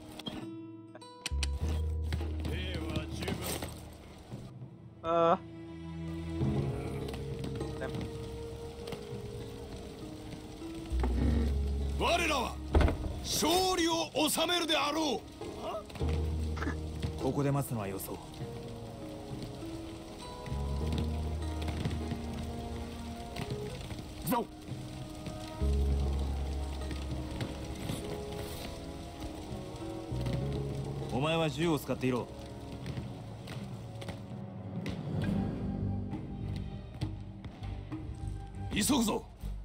兵は十分。 Damn. 我らは勝利を収めるであろう。 ここで待つのはよそう。行くぞ。お前は銃を使っていろ。 急ぐぞ。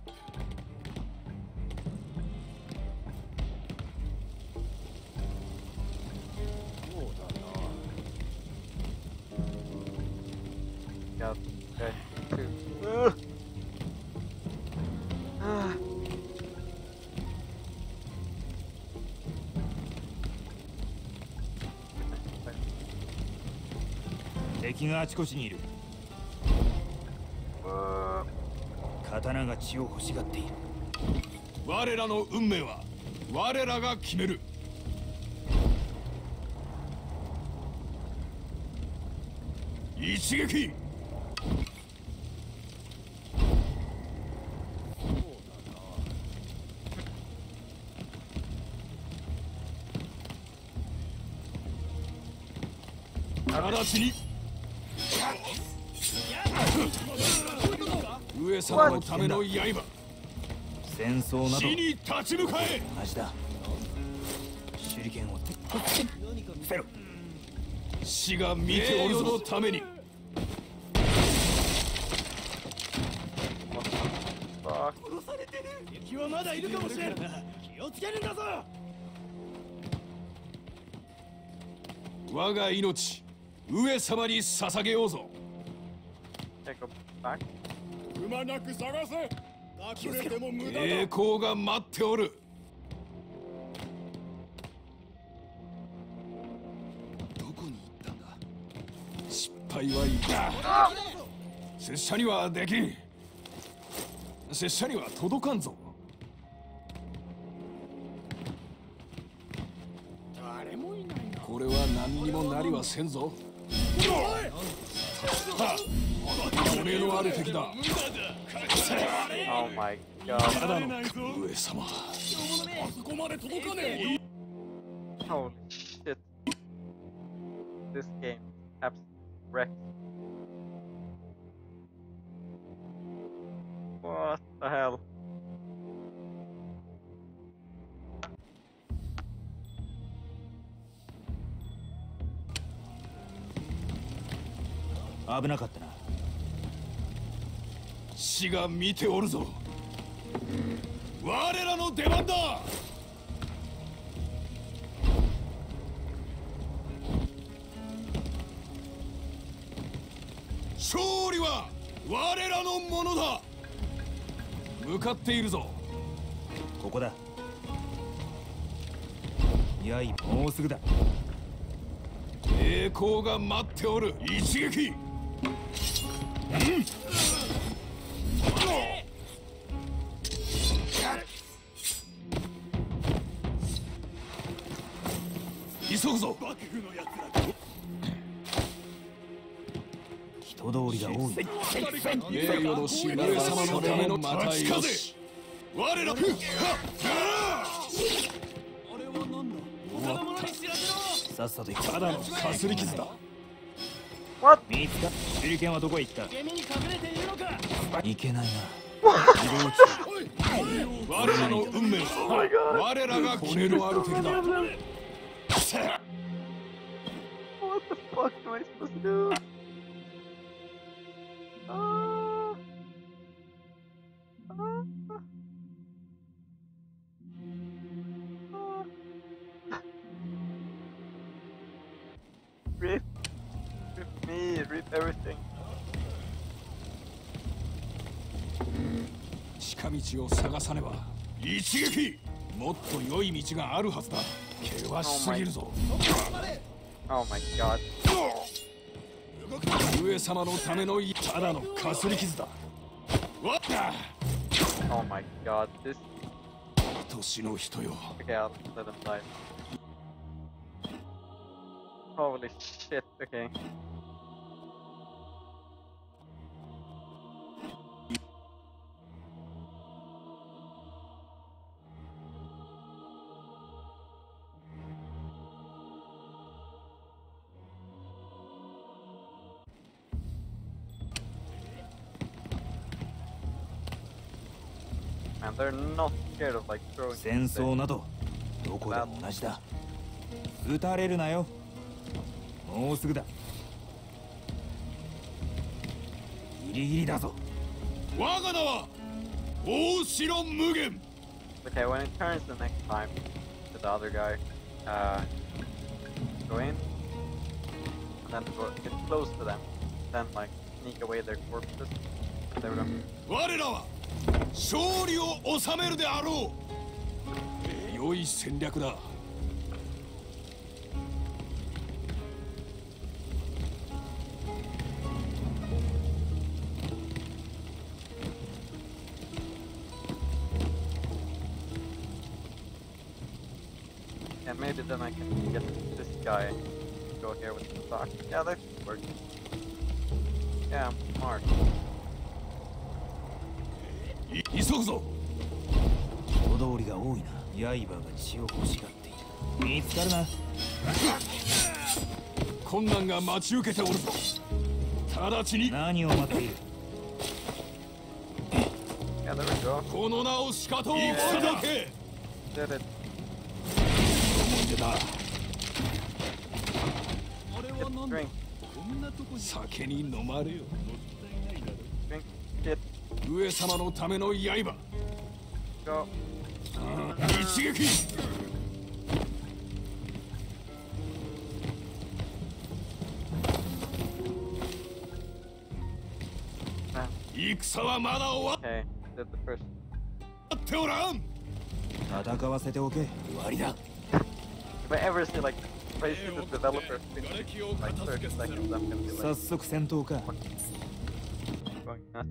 Got okay. Two. Ah. 敵があちこちにいる。刀が血を欲しがっている。 我らの運命は我らが決める。一撃。直ちに上様のための刃。 戦争など死に立ち向かえ。 同じだ。手裏剣を捨てろ。 死が見ておるぞのために。 Fuck. 敵はまだいるかもしれん。気をつけるんだぞ。 我が命上様に捧げようぞ。 Okay, go back. くまなく探せ。隠れても無駄だ。 栄光が待っておる。どこに行ったんだ。失敗はいいか。拙者にはできん。拙者には届かんぞ。 誰もいないな。 これは何にもなりはせんぞ。はっ、骨のある敵だ。 Oh my god. ただの上様。 あそこまで届かねえ。 Holy shit. This game absolutely wrecked. What the hell? 危なかったな。 死が見ておるぞ。我らの出番だ。勝利は我らのものだ。向かっているぞ。 ここだ。やい、もうすぐだ。 栄光が待っておる。一撃。急ぐぞ。 幕府のやつら。 人通りが多い。 栄誉の神上様のためのまたよし。我ら。 さっさと行く。 ただのかすり傷だ。 見つか。手裏剣はどこへ行った。 受け身に隠れているのか。 いけないな。 我らの運命は我らが決める。ある敵だ。 What the fuck am I supposed to do? Ah. Ah. Ah. Rip me, read everything. 近道を探さねば。一撃。もっと良い道があるはずだ。険しすぎるぞ。 Oh my god. 上様のためのただのかすり傷だ。わっ Oh my god. This. 年の人よ。 Okay, I'll let him die. Holy shit. Okay. And they're not scared of like throwing. 戦争などどこでも同じだ。撃たれるなよ。もうすぐだ。ギリギリだぞ。 我が名は大城無限。 Okay, when it turns the next time to the other guy, go in, and then get close to them, then like sneak away their corpses. There we go. 我らは勝利を収めるであろう。良い戦略だ。 And maybe then I can get this guy to go here with the stock. Yeah, that could work. Yeah, I'm smart. 急ぐぞ。 人通りが多いな。刃が血を欲しがっている。見つかるな。 困難が待ち受けておるぞ。直ちに。 何を待っている。 Yeah, there we go. この名をしかと戦け。 Did it. 出た。 Drink. 酒に飲まれよ。 Drink. Shit. 上様のための刃。 Go. 一撃。 戦はまだ終わ Okay, did the first. っておらん。 戦わせておけ。終わりだ。 If I ever see like crazy the developer finish like 30 seconds, I'm gonna be 早 like 速戦闘か。 going nuts.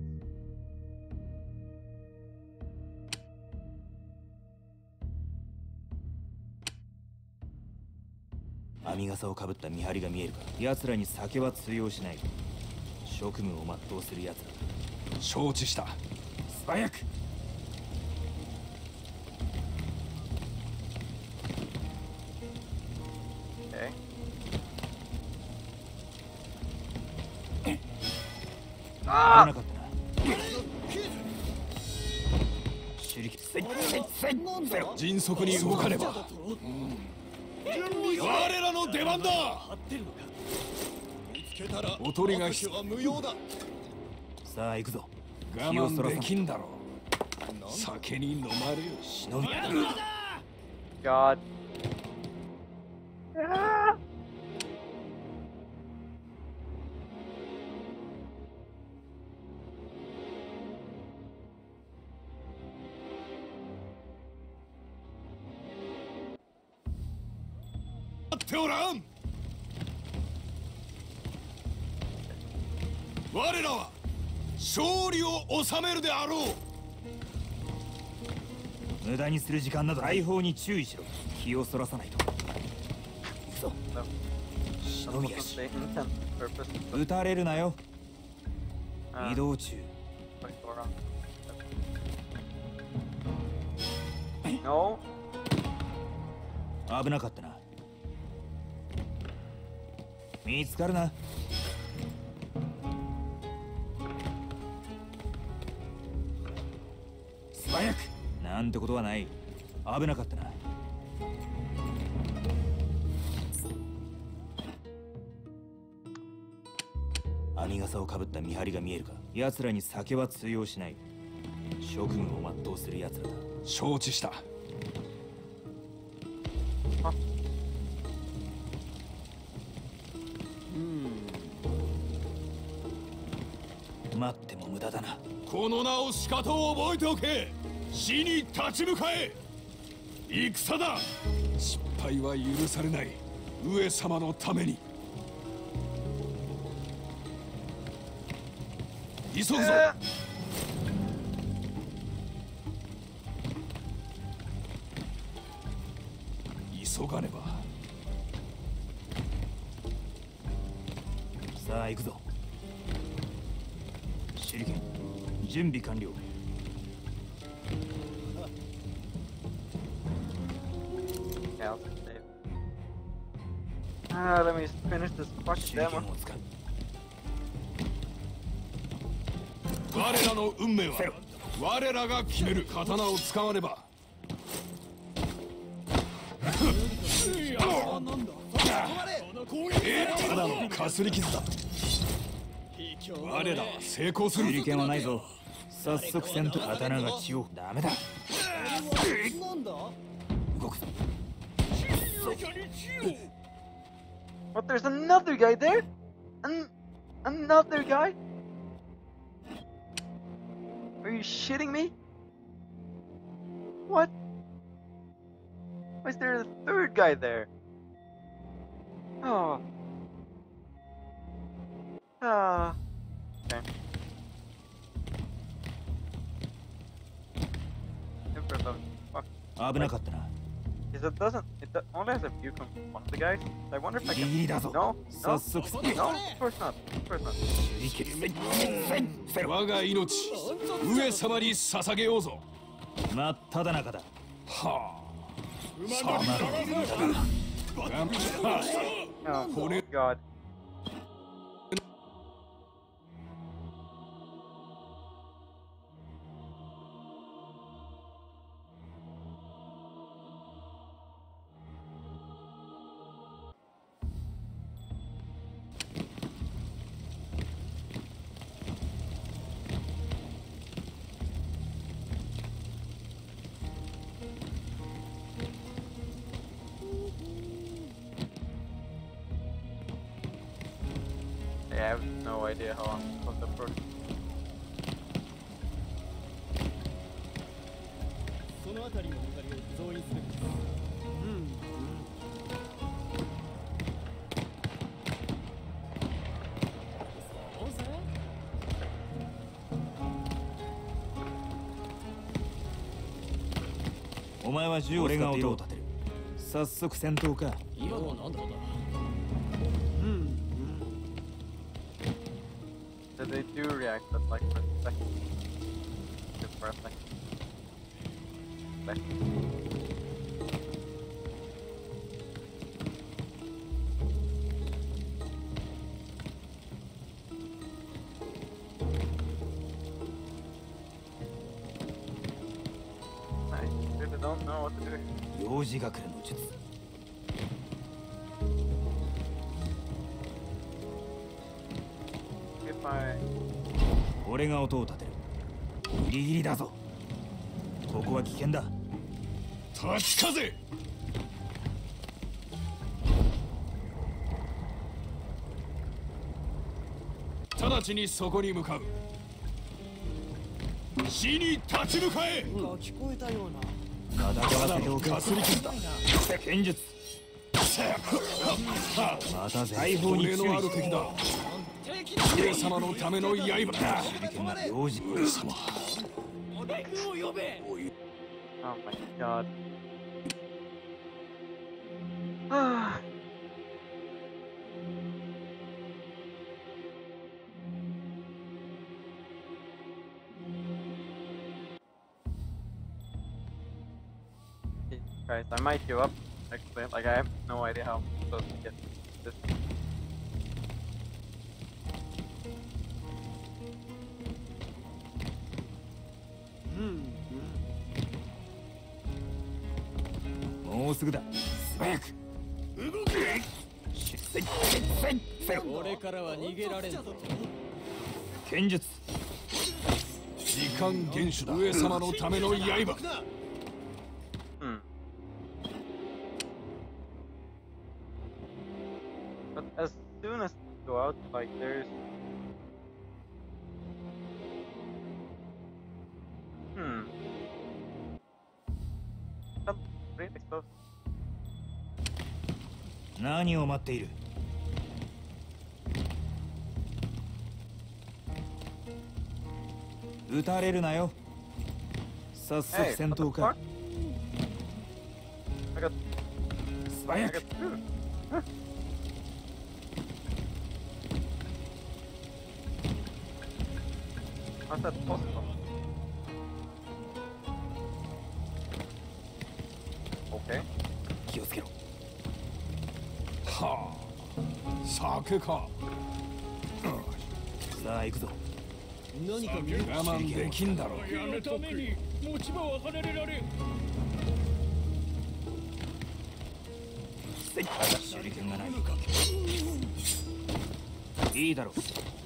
網笠をかぶった見張りが見えるか。奴らに酒は通用しない。職務を全うする奴らだ。 承知した。 素早く。 Okay. 危なかったな。手裏剣せろ。 迅速に動かねば。我らの出番だ。おとりが必要。 無用だ。 さあ行くぞ。 我慢できんだろう。酒に飲まれよ。 忍び。 God. Ah! What っておらん。我らは勝利を収めるであろう。 無駄にする時間など大砲に注意しろ。気をそらさないと。行くぞ。 No. 忍び That 足。 wasn't the intent purpose. 撃たれるなよ。 Ah, 移動中。 wait, go around. No. 危なかったな。見つかるな。素早く。なんてことはない。危なかったな。網笠をかぶった見張りが見えるか。奴らに酒は通用しない。職務を全うする奴らだ。 承知した。 Hmm. 待っても無駄だな。 この名をしかと覚えておけ。死に立ち向かえ。戦だ。失敗は許されない。上様のために急ぐぞ。急がねば。 さあ行くぞ。手裏剣準備完了。 Let me finish this fucking 手裏 demo. 剣を使う。 我らの運命は我らが決める。刀を使わねば。ただのかすり傷だ。我らは成功する。 手裏剣はないぞ。早速戦闘。刀が血を。ダメだ。動くぞ。 But there's another guy there? Another guy? Are you shitting me? What? Why is there a third guy there? Oh. Ah. Okay. Super low. Fuck. 危なかったな。 Because it only has a view from one of the guys. I wonder if I ギリギリだぞ。 can. No? 早 No? 速。 No? Of course not. Of course not. 手裏剣。 我が命上様に捧げようぞ。 真っ只中だ。 はあ。さあな。 Oh God. I have no idea how I'm supposed to approach. そのあたりの流れを増員する。そうぜ。 お前は銃を使って色を立てる。早速戦闘か。 今のは何だろうな。 So they do react, but like for a second. Just for a second. I really don't know what to do. 幼児隠れの術。 If I 俺が音を立てる。ギリギリだぞ。ここは危険だ。 立ち風。直ちにそこに向かう。死に立ち向かえ。 聞こえたような。 戦わせておけ。 かすり傷だ。 剣術。また大砲に俺のある敵だ。上様のための刃だ。 幼児。 上様。 Oh my God. Ah. Guys, I might give up. Actually, like I have no idea how I'm supposed to get this. もうすぐだ。素早く。 俺からは逃げられんぞ。 剣術。 時間厳守だ。上様のための刃。 But as soon as you go out, like there's 何を待っている。撃たれるなよ。早速 Hey, 戦 what the 闘 fuck? か。 I got 素早 I く got through. How's that possible? Okay. 気をつけろ。 はあ、酒か。 さあ行くぞ。 何か見る。 我慢できんだろ。 やめために持ち場は離れられん。 手裏剣がない。いいだろう。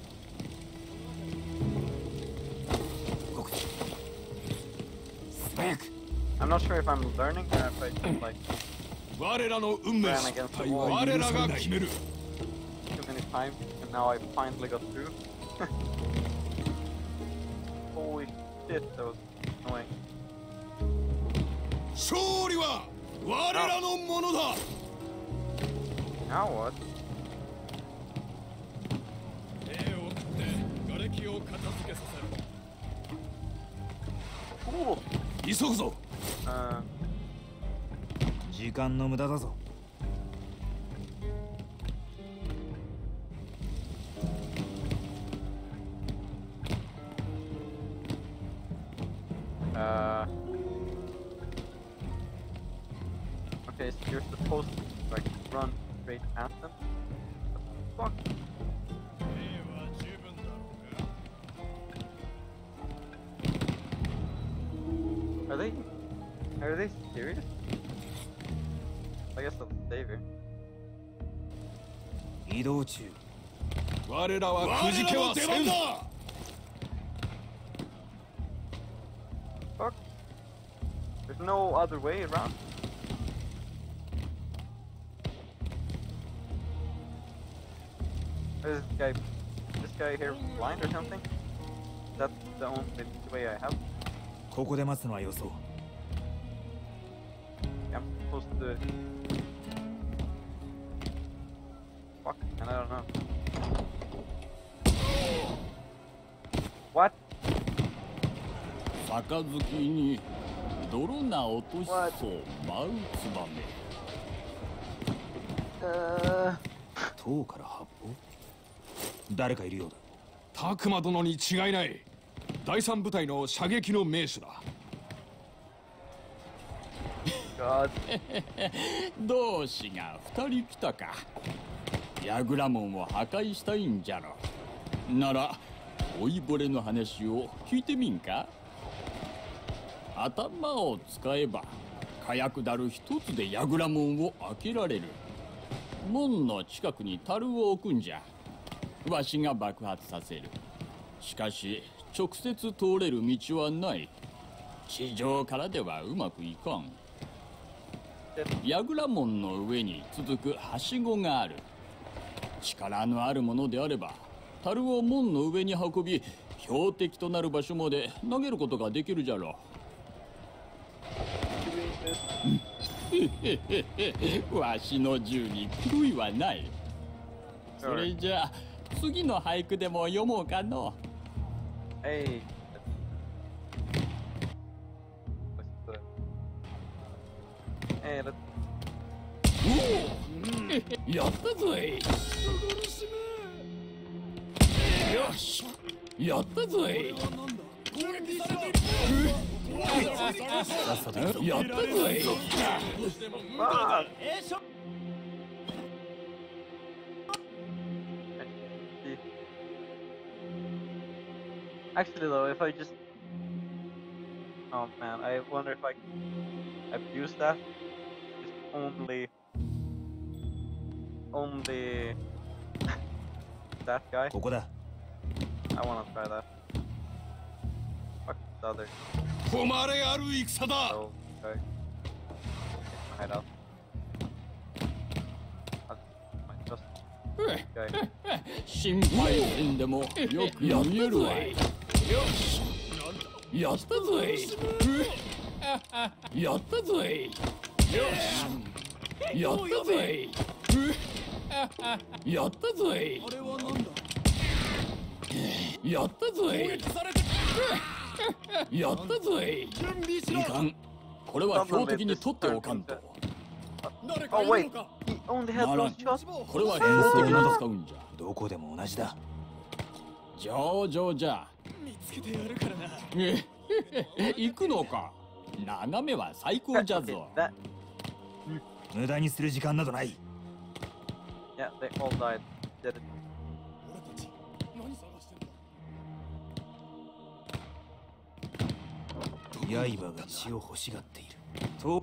動くぞ。素早く。 I'm not sure if I'm learning or if I just like 我らの運命、失敗は我らが決める。 too many times and now I finally got through. Holy shit, that was annoying. 勝利は我らのものだ。 Now what? 兵を送って瓦礫を片付けさせる。 Cool. 急ぐぞ。 時間の無駄だぞ。 Okay, so you're supposed to like run straight past them. What the fuck? 兵は十分だろうか。 Are they serious? I guess I'll save her. 移動中。 我らはくじけはせん。 Fuck. There's no other way around. Is this guy here blind or something? That's the only way I have. ここで待つのは予想。 I'm supposed to. Fuck, and I don't know. What? 杯に泥な落としそう舞うツバメ。 塔から発砲。誰かいるようだ。 拓磨殿に違いない。第三部隊の射撃の名手だ。 God. 同志が2人来たか。櫓門を破壊したいんじゃろ。なら老いぼれの話を聞いてみんか。頭を使えば火薬だる一つで櫓門を開けられる。門の近くに樽を置くんじゃ。わしが爆発させる。しかし直接通れる道はない。地上からではうまくいかん。櫓門の上に続くはしごがある。力のあるものであれば樽を門の上に運び標的となる場所まで投げることができるじゃろう。わしの銃に狂いはない。それじゃあ次の俳句でも読もうかの。 Hey. Hey, let's. やったぞい。よし、やったぞい。 さっさと行くぞ。 やったぞい。 Fuck! Actually, though, if I just. Oh man, I wonder if I can abuse that. Just only that guy. ここだ。 I wanna try that. Fuck the other. 誉れある戦だ。 So, okay. Hide out. Just guy. 心配せんでもよく見えるわい。やったぞい。やったぞい。やったぞい。 やったぞい。 あれはなんだ。 やったぞい。やったぞい。いかん。これは標的に取っておかんと。 Oh wait, he only had なら one ん。 shot. これは標的に使うんじゃ。 どこでも同じだ。 上々じゃ。 見つけてやるからな。 行くのか。眺めは最高じゃぞ。 That, 無駄にする時間などない。 yeah, they all died. Did it. 俺たち何探してんだ。 刃が血を欲しがっている。と。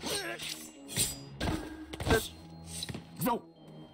行くぞ。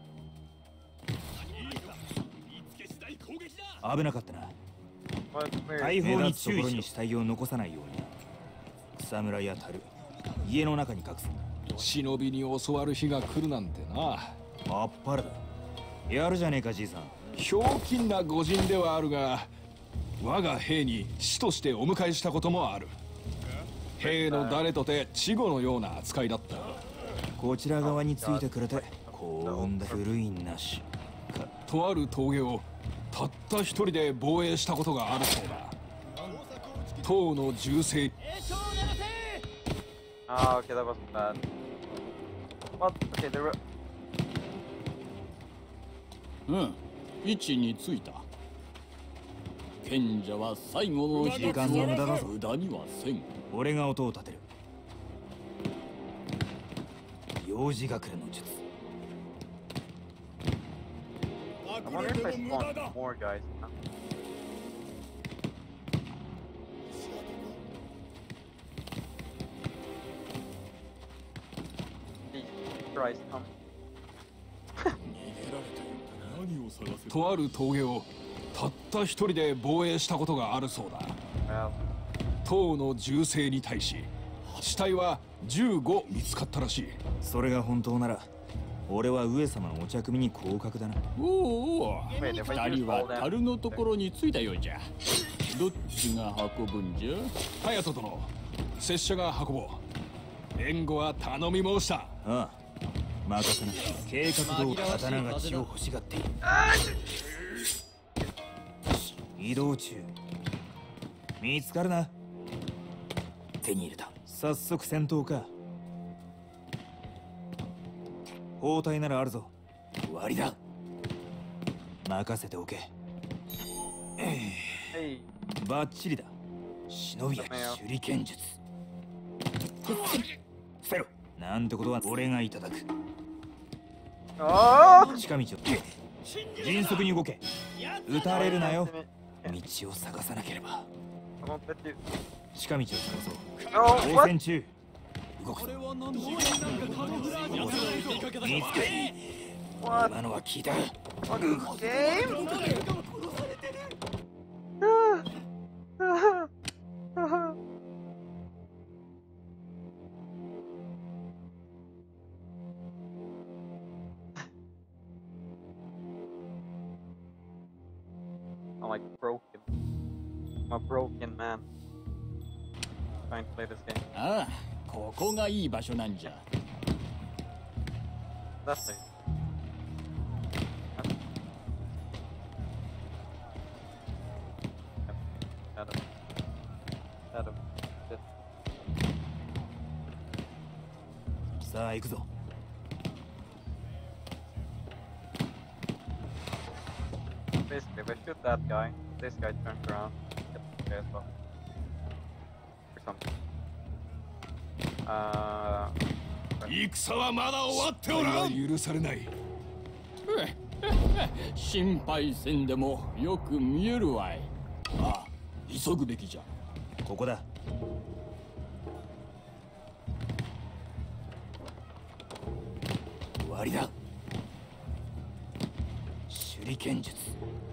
危なかったな。 What, where? 大砲に注意し、死体を残さないように。草むらや樽、家の中に隠すんだ。 忍びに教わる日が来るなんてな。 あっぱらだ。やるじゃねえかじいさん。 ひょうきんな御仁ではあるが、我が兵に師としてお迎えしたこともある。兵の誰とて稚児のような扱いだった。 こちら側についてくれて幸運だ。古いなしか。 とある峠をたった一人で防衛したことがあるそうだ。唐の銃声。 Ah, okay, that wasn't bad. What? Okay, there were. うん、位置についた。賢者は最後の時間の無駄だぞ。 無駄にはせん。 俺が音を立てる。幼児隠れの術。 I wonder if I spawned more guys. Huh? Jesus Christ, とある峠をたった一人で防衛したことがあるそうだ。 well, 唐の銃声に対し死体は15見つかったらしい。 それが本当なら俺は上様のお茶組に降格だな。 おおお、 wait, if I 二 use 人は all that. 樽のところに着いたようじゃ。どっちが運ぶんじゃ。 隼人殿、拙者が運ぼう。援護は頼み申した。 ああ、任せな。計画通り刀が血を欲しがっている。移動中。見つかるな。手に入れた。早速戦闘か。包帯ならあるぞ。終わりだ。任せておけ。 Hey, バッチリだ。忍びや手裏剣術。伏せろ。なんてことは俺がいただく。 oh! 近道を迅速に動け。撃たれるなよ。道を探さなければ。 I won't let you. 近道を探そう。 Oh, 応 what? 戦中。動くぞ。見つけ。 What? 今のは聞いた。 What game? I'm like broken. I'm a broken man. Trying to play this game. ああ、ここがいい場所なんじゃ。 That's it. Adam. さあ行くぞ。 Basically, if I shoot that guy, this guy turns around, gets this guy as well. Or something. 戦はまだ終わっておらん。許されない。 心配せんでもよく見えるわい。ああ、急ぐべきじゃ。 ここだ。終わりだ。手裏剣術。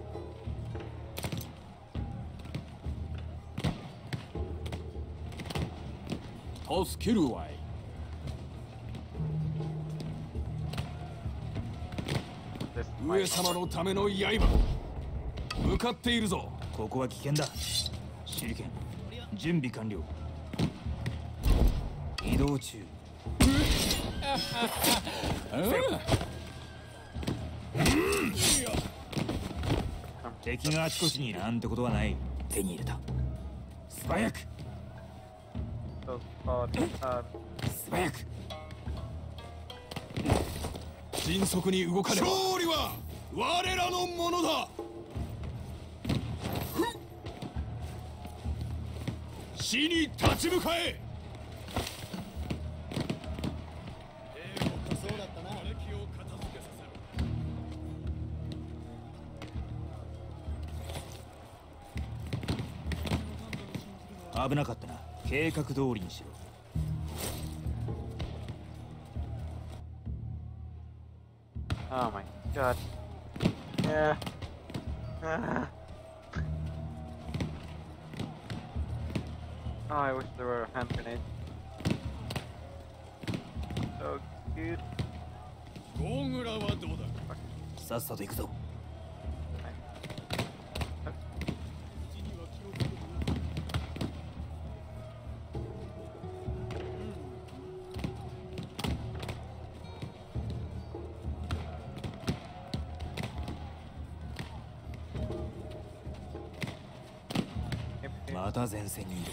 助けるわい。 this 上様のための刃向かっているぞ。 ここは危険だ。手裏剣準備完了。移動中。 敵があちこちにいるなんてことはない。手に入れた。素早く So, uh, 素早く。 迅速に動かねば。 勝利は我らのものだ。死に立ち向かえ。 そうだったな。 敵を片付けさせろ。 危なかったな。計画通りにしろ。 oh my god. Yeah. Oh, I wish there were hand grenades. So cute. ゴーグラはどうだ。 さっさと行くぞ。また前線にいる。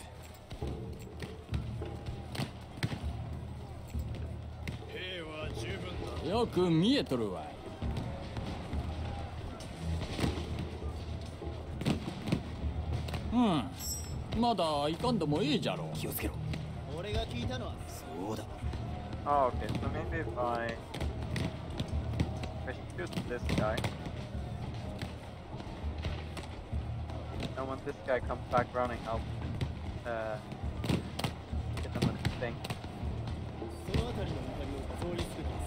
兵は十分だ。 よく見えとるわい。まだいかんでもええじゃろ。 気をつけろ。 俺が聞いたのはそうだ。 Oh, okay. So maybe if I shoot this guy, and when this guy comes back running, I'll hit him with the thing. そのあたりの怒りを通り過ぎます。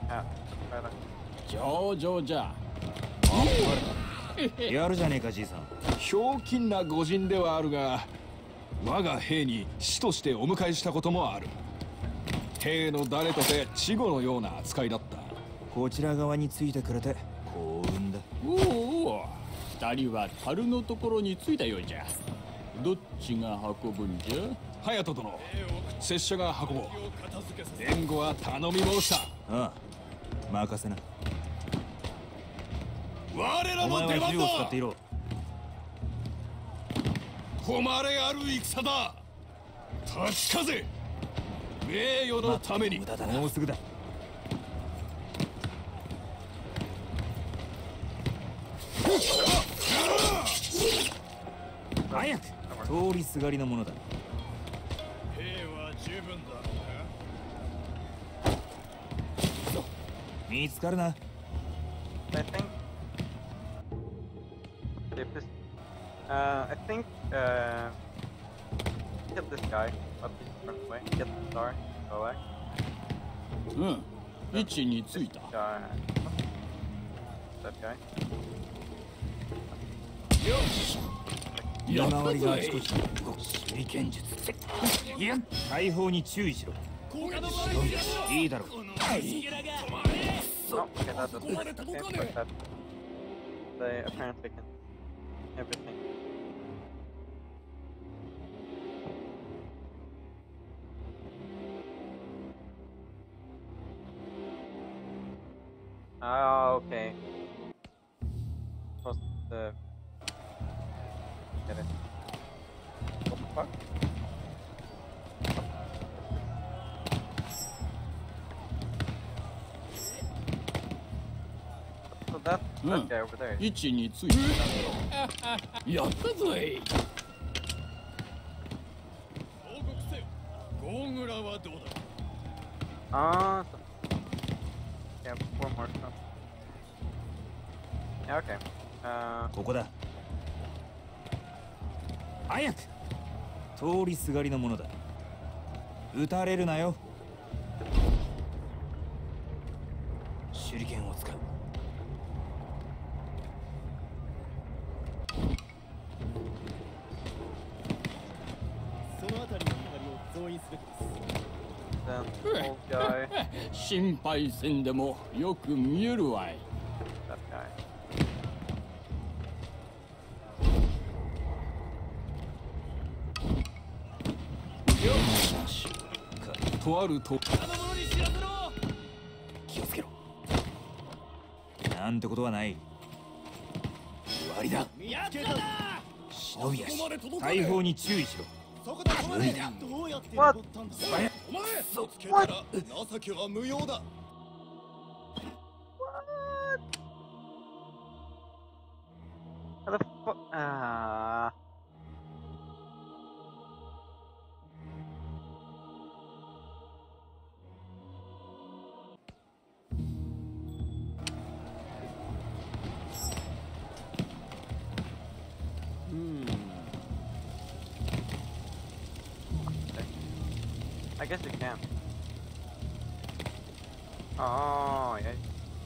Yeah, right on. 上々じゃ。 やるじゃねえかじいさん。 ひょうきんな御仁ではあるが、我が兵に師としてお迎えしたこともある。兵の誰とて稚児のような扱いだった。 こちら側についてくれて幸運だ。 おお、二人は樽のところに着いたようじゃ。どっちが運ぶんじゃ。 隼人殿、拙者が運ぼう。 片付けさせ援護は頼み申した。 ああ、任せな。 我らお前の出番は銃を使っだ。 ていろ。 誉れある戦だ。立ち風名誉のために。 無駄だな。もうすぐだ。早く。通りすがりのものだ。 兵は十分だ。 見つかるな。 I think. I think. Hit this guy. But he's run away. Get the star. Go away. 位置についた。 Guy. That guy. 見回りがあちこちに動く手裏剣術。いや、大砲に注意しろ。いいだろう。 Oh, okay, that doesn't seem like that. They apparently can everything. Ah, okay. Supposed to get it. What the fuck? So that guy over there. 位置についた。やったぞい。 報告せよ。ゴーグラはどうだ。 Ah, so yeah, 4 more stuff. Yeah, okay. ここだ。早く。通りすがりのものだ。撃たれるなよ。手裏剣を使う。 そのあたりの怒りを増員すべきです。 then old guy, 心配せんでもよく見えるわい。 that guy. とあると気をつけろ。なんてことはない。 わりだ。 見つけた。 忍び足、大砲に注意しろ。 そこだ。 無理だ。 どうやって登ったんだ。 お前見つけたら情けは無用だ。 How the fuck? Ah. I guess you can. Oh, yeah.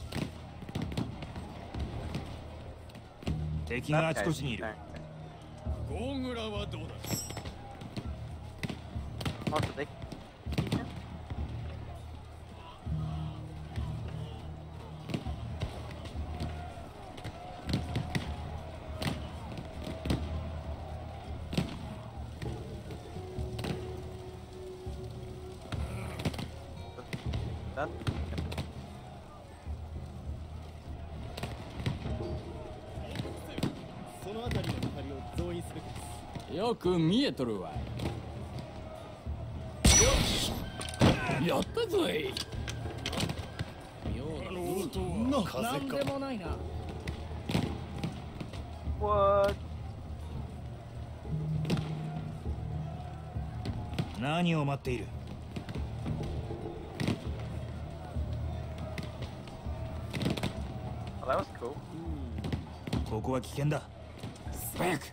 敵があちこちにいる。 ゴーグラはどうだ。 Oh, so they. That. その辺りの見張りを増員すべきです。 よく見えとるわ。よし、やったぞい。 風か。 もないな。 What? 何を待っている。 Oh, that was cool. ここは危険だ。素早く。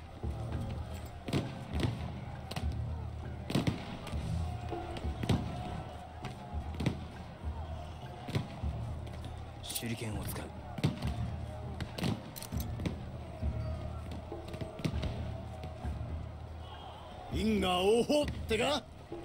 手裏剣を使う。 因果応報ってか。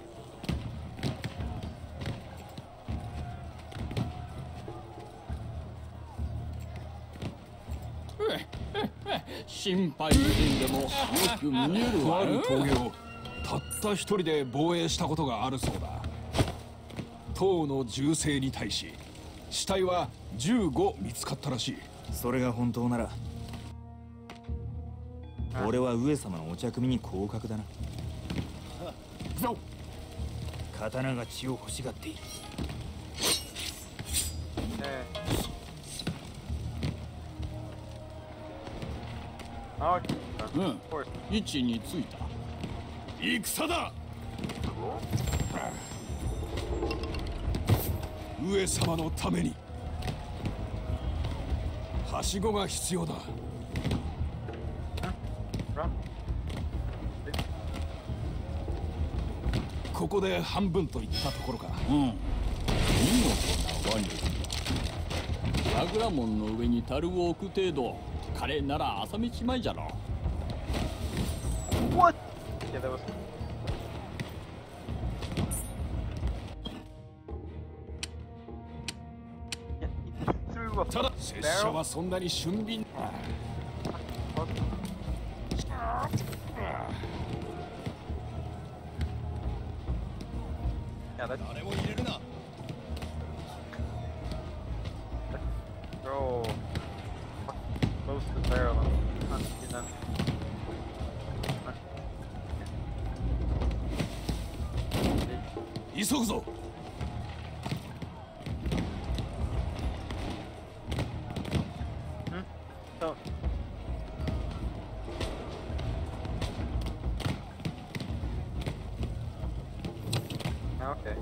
心配せんでもよく見えるわ。 とある峠をたった一人で防衛したことがあるそうだ。唐の銃声に対し死体は15見つかったらしい。 それが本当なら俺は上様のお茶組に降格だな。刀が血を欲しがっている。 Oh, うん、位置についた。 戦だ。 上様のためにはしごが必要だ。ここで半分といったところか。 うん、見事な腕力だ。櫓門の上に樽を置く程度、彼なら朝道前じゃろ。 What? Yeah, that was. ただ拙者はそんなに俊敏。 誰も入れるな。 Throw close to the barrel and then. 急ぐぞ。 So. Okay.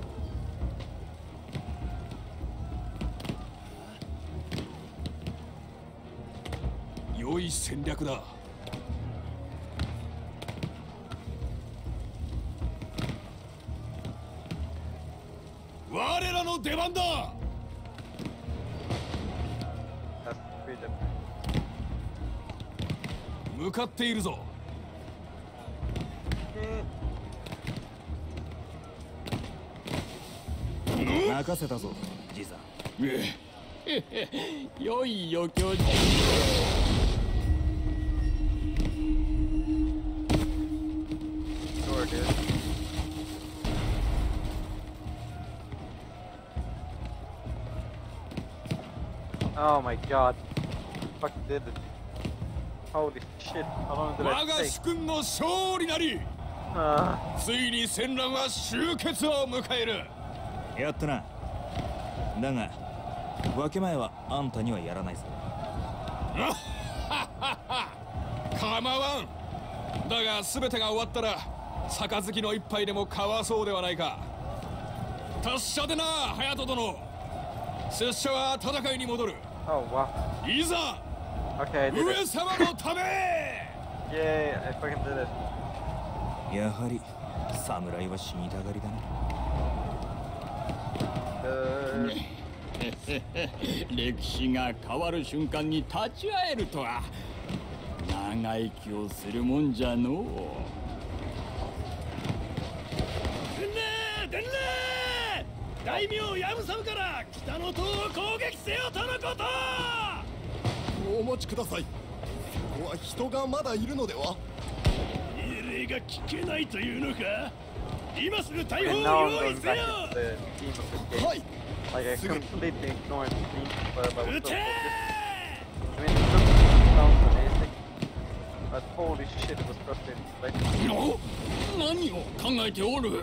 良い戦略だ。 我らの出番だ。 That's freedom. 向かっているぞ。 任せたぞ、じいさん。 良い余興じゃ。 Sure, dude. Oh my god. Fuck did it. Holy shit, how long did 我 I が take? 主君の勝利なり。ついに戦乱は終結を迎える。 やったな。だが分け前はあんたにはやらないぞ。 構わん。だが全てが終わったら杯の一杯でも交わそうではないか。達者でな、隼人殿。拙者は戦いに戻る。 Oh wow. いざ Okay, I did 上 it. 様のため。 Yay, I fucking did it. やはり侍は死にたがりだな。 歴史が変わる瞬間に立ち会えるとは長生きをするもんじゃのう。 伝令大名ヤムサムから北の塔を攻撃せよとのこと。 お待ちください。ここは人がまだいるのでは。 命令が聞けないというのか。今すぐ逮 And 捕 now を I'm 用意 going せ back よ。 into the theme of this game. はい。 Like I completely ignored the theme, but I was so 撃て focused. I mean, it sounds amazing, but holy shit, it was frustrating to play. 何を考えておる。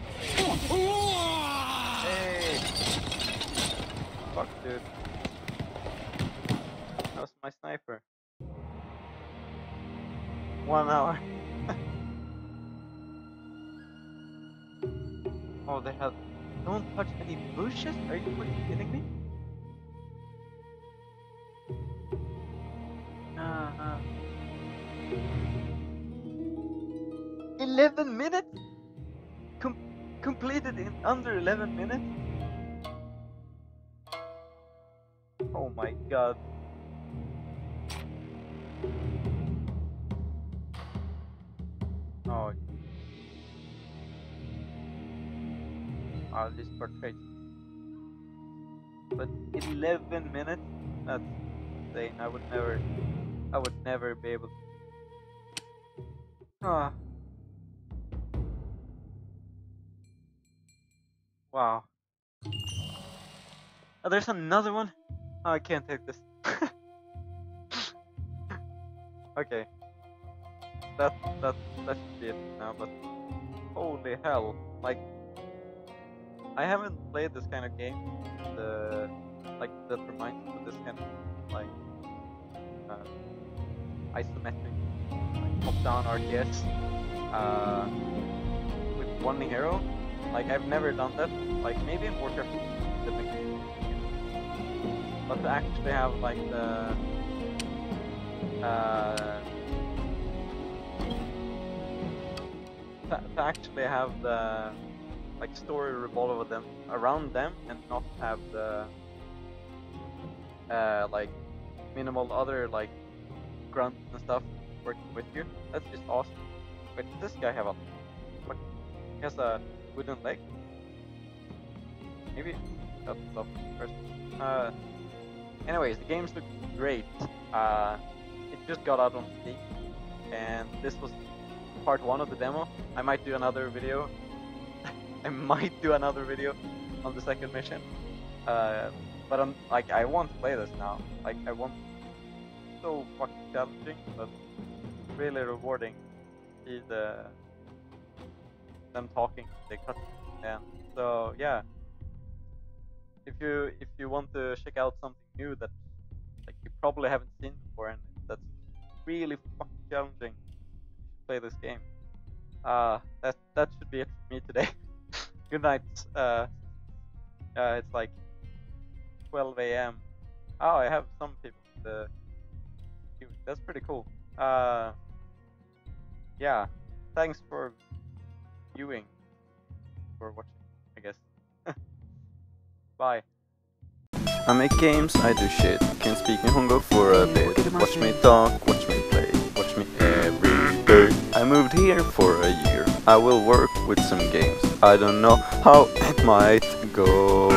Hey! Fuck, dude. How's my sniper? 1 hour. Oh, they have. Don't touch any bushes? Are you fucking kidding me? 11 minutes? Completed in under 11 minutes? Oh my god. Oh. Oh, this portrait. But 11 minutes? That's insane. I would never be able to. Ah. Wow. Oh, there's another one? Oh, I can't take this. Okay. That should be it now, but holy hell. Like, I haven't played this kind of game like that reminds me of this kind of like isometric like top-down RTS with one hero. Like, I've never done that. Like, maybe in Warcraft typically, but to actually have like the to actually have the like story revolve around them and not have the like minimal other like grunts and stuff working with you. That's just awesome. Wait, does this guy have a what? He has a wooden leg? Maybe that's stuff first. Anyways, the games look great. It just got out on Steam, and this was part 1 of the demo. I might do another video. I might do another video on the second mission. But I'm like, I want to play this now. Like, I want. So fucking challenging, but really rewarding. See them talking, they cut, and so yeah. If you want to check out something new that like you probably haven't seen before and that's really fucking challenging, play this game. That should be it for me today. Good night. It's like 12 a.m. Oh, I have some people in the queue. That's pretty cool. Yeah. Thanks for viewing, for watching, I guess. Bye. I make games, I do shit. Can't speak Nihongo for a bit. Watch me talk, watch me play, watch me every day. I moved here for a year. I will work with some games. I don't know how it might go.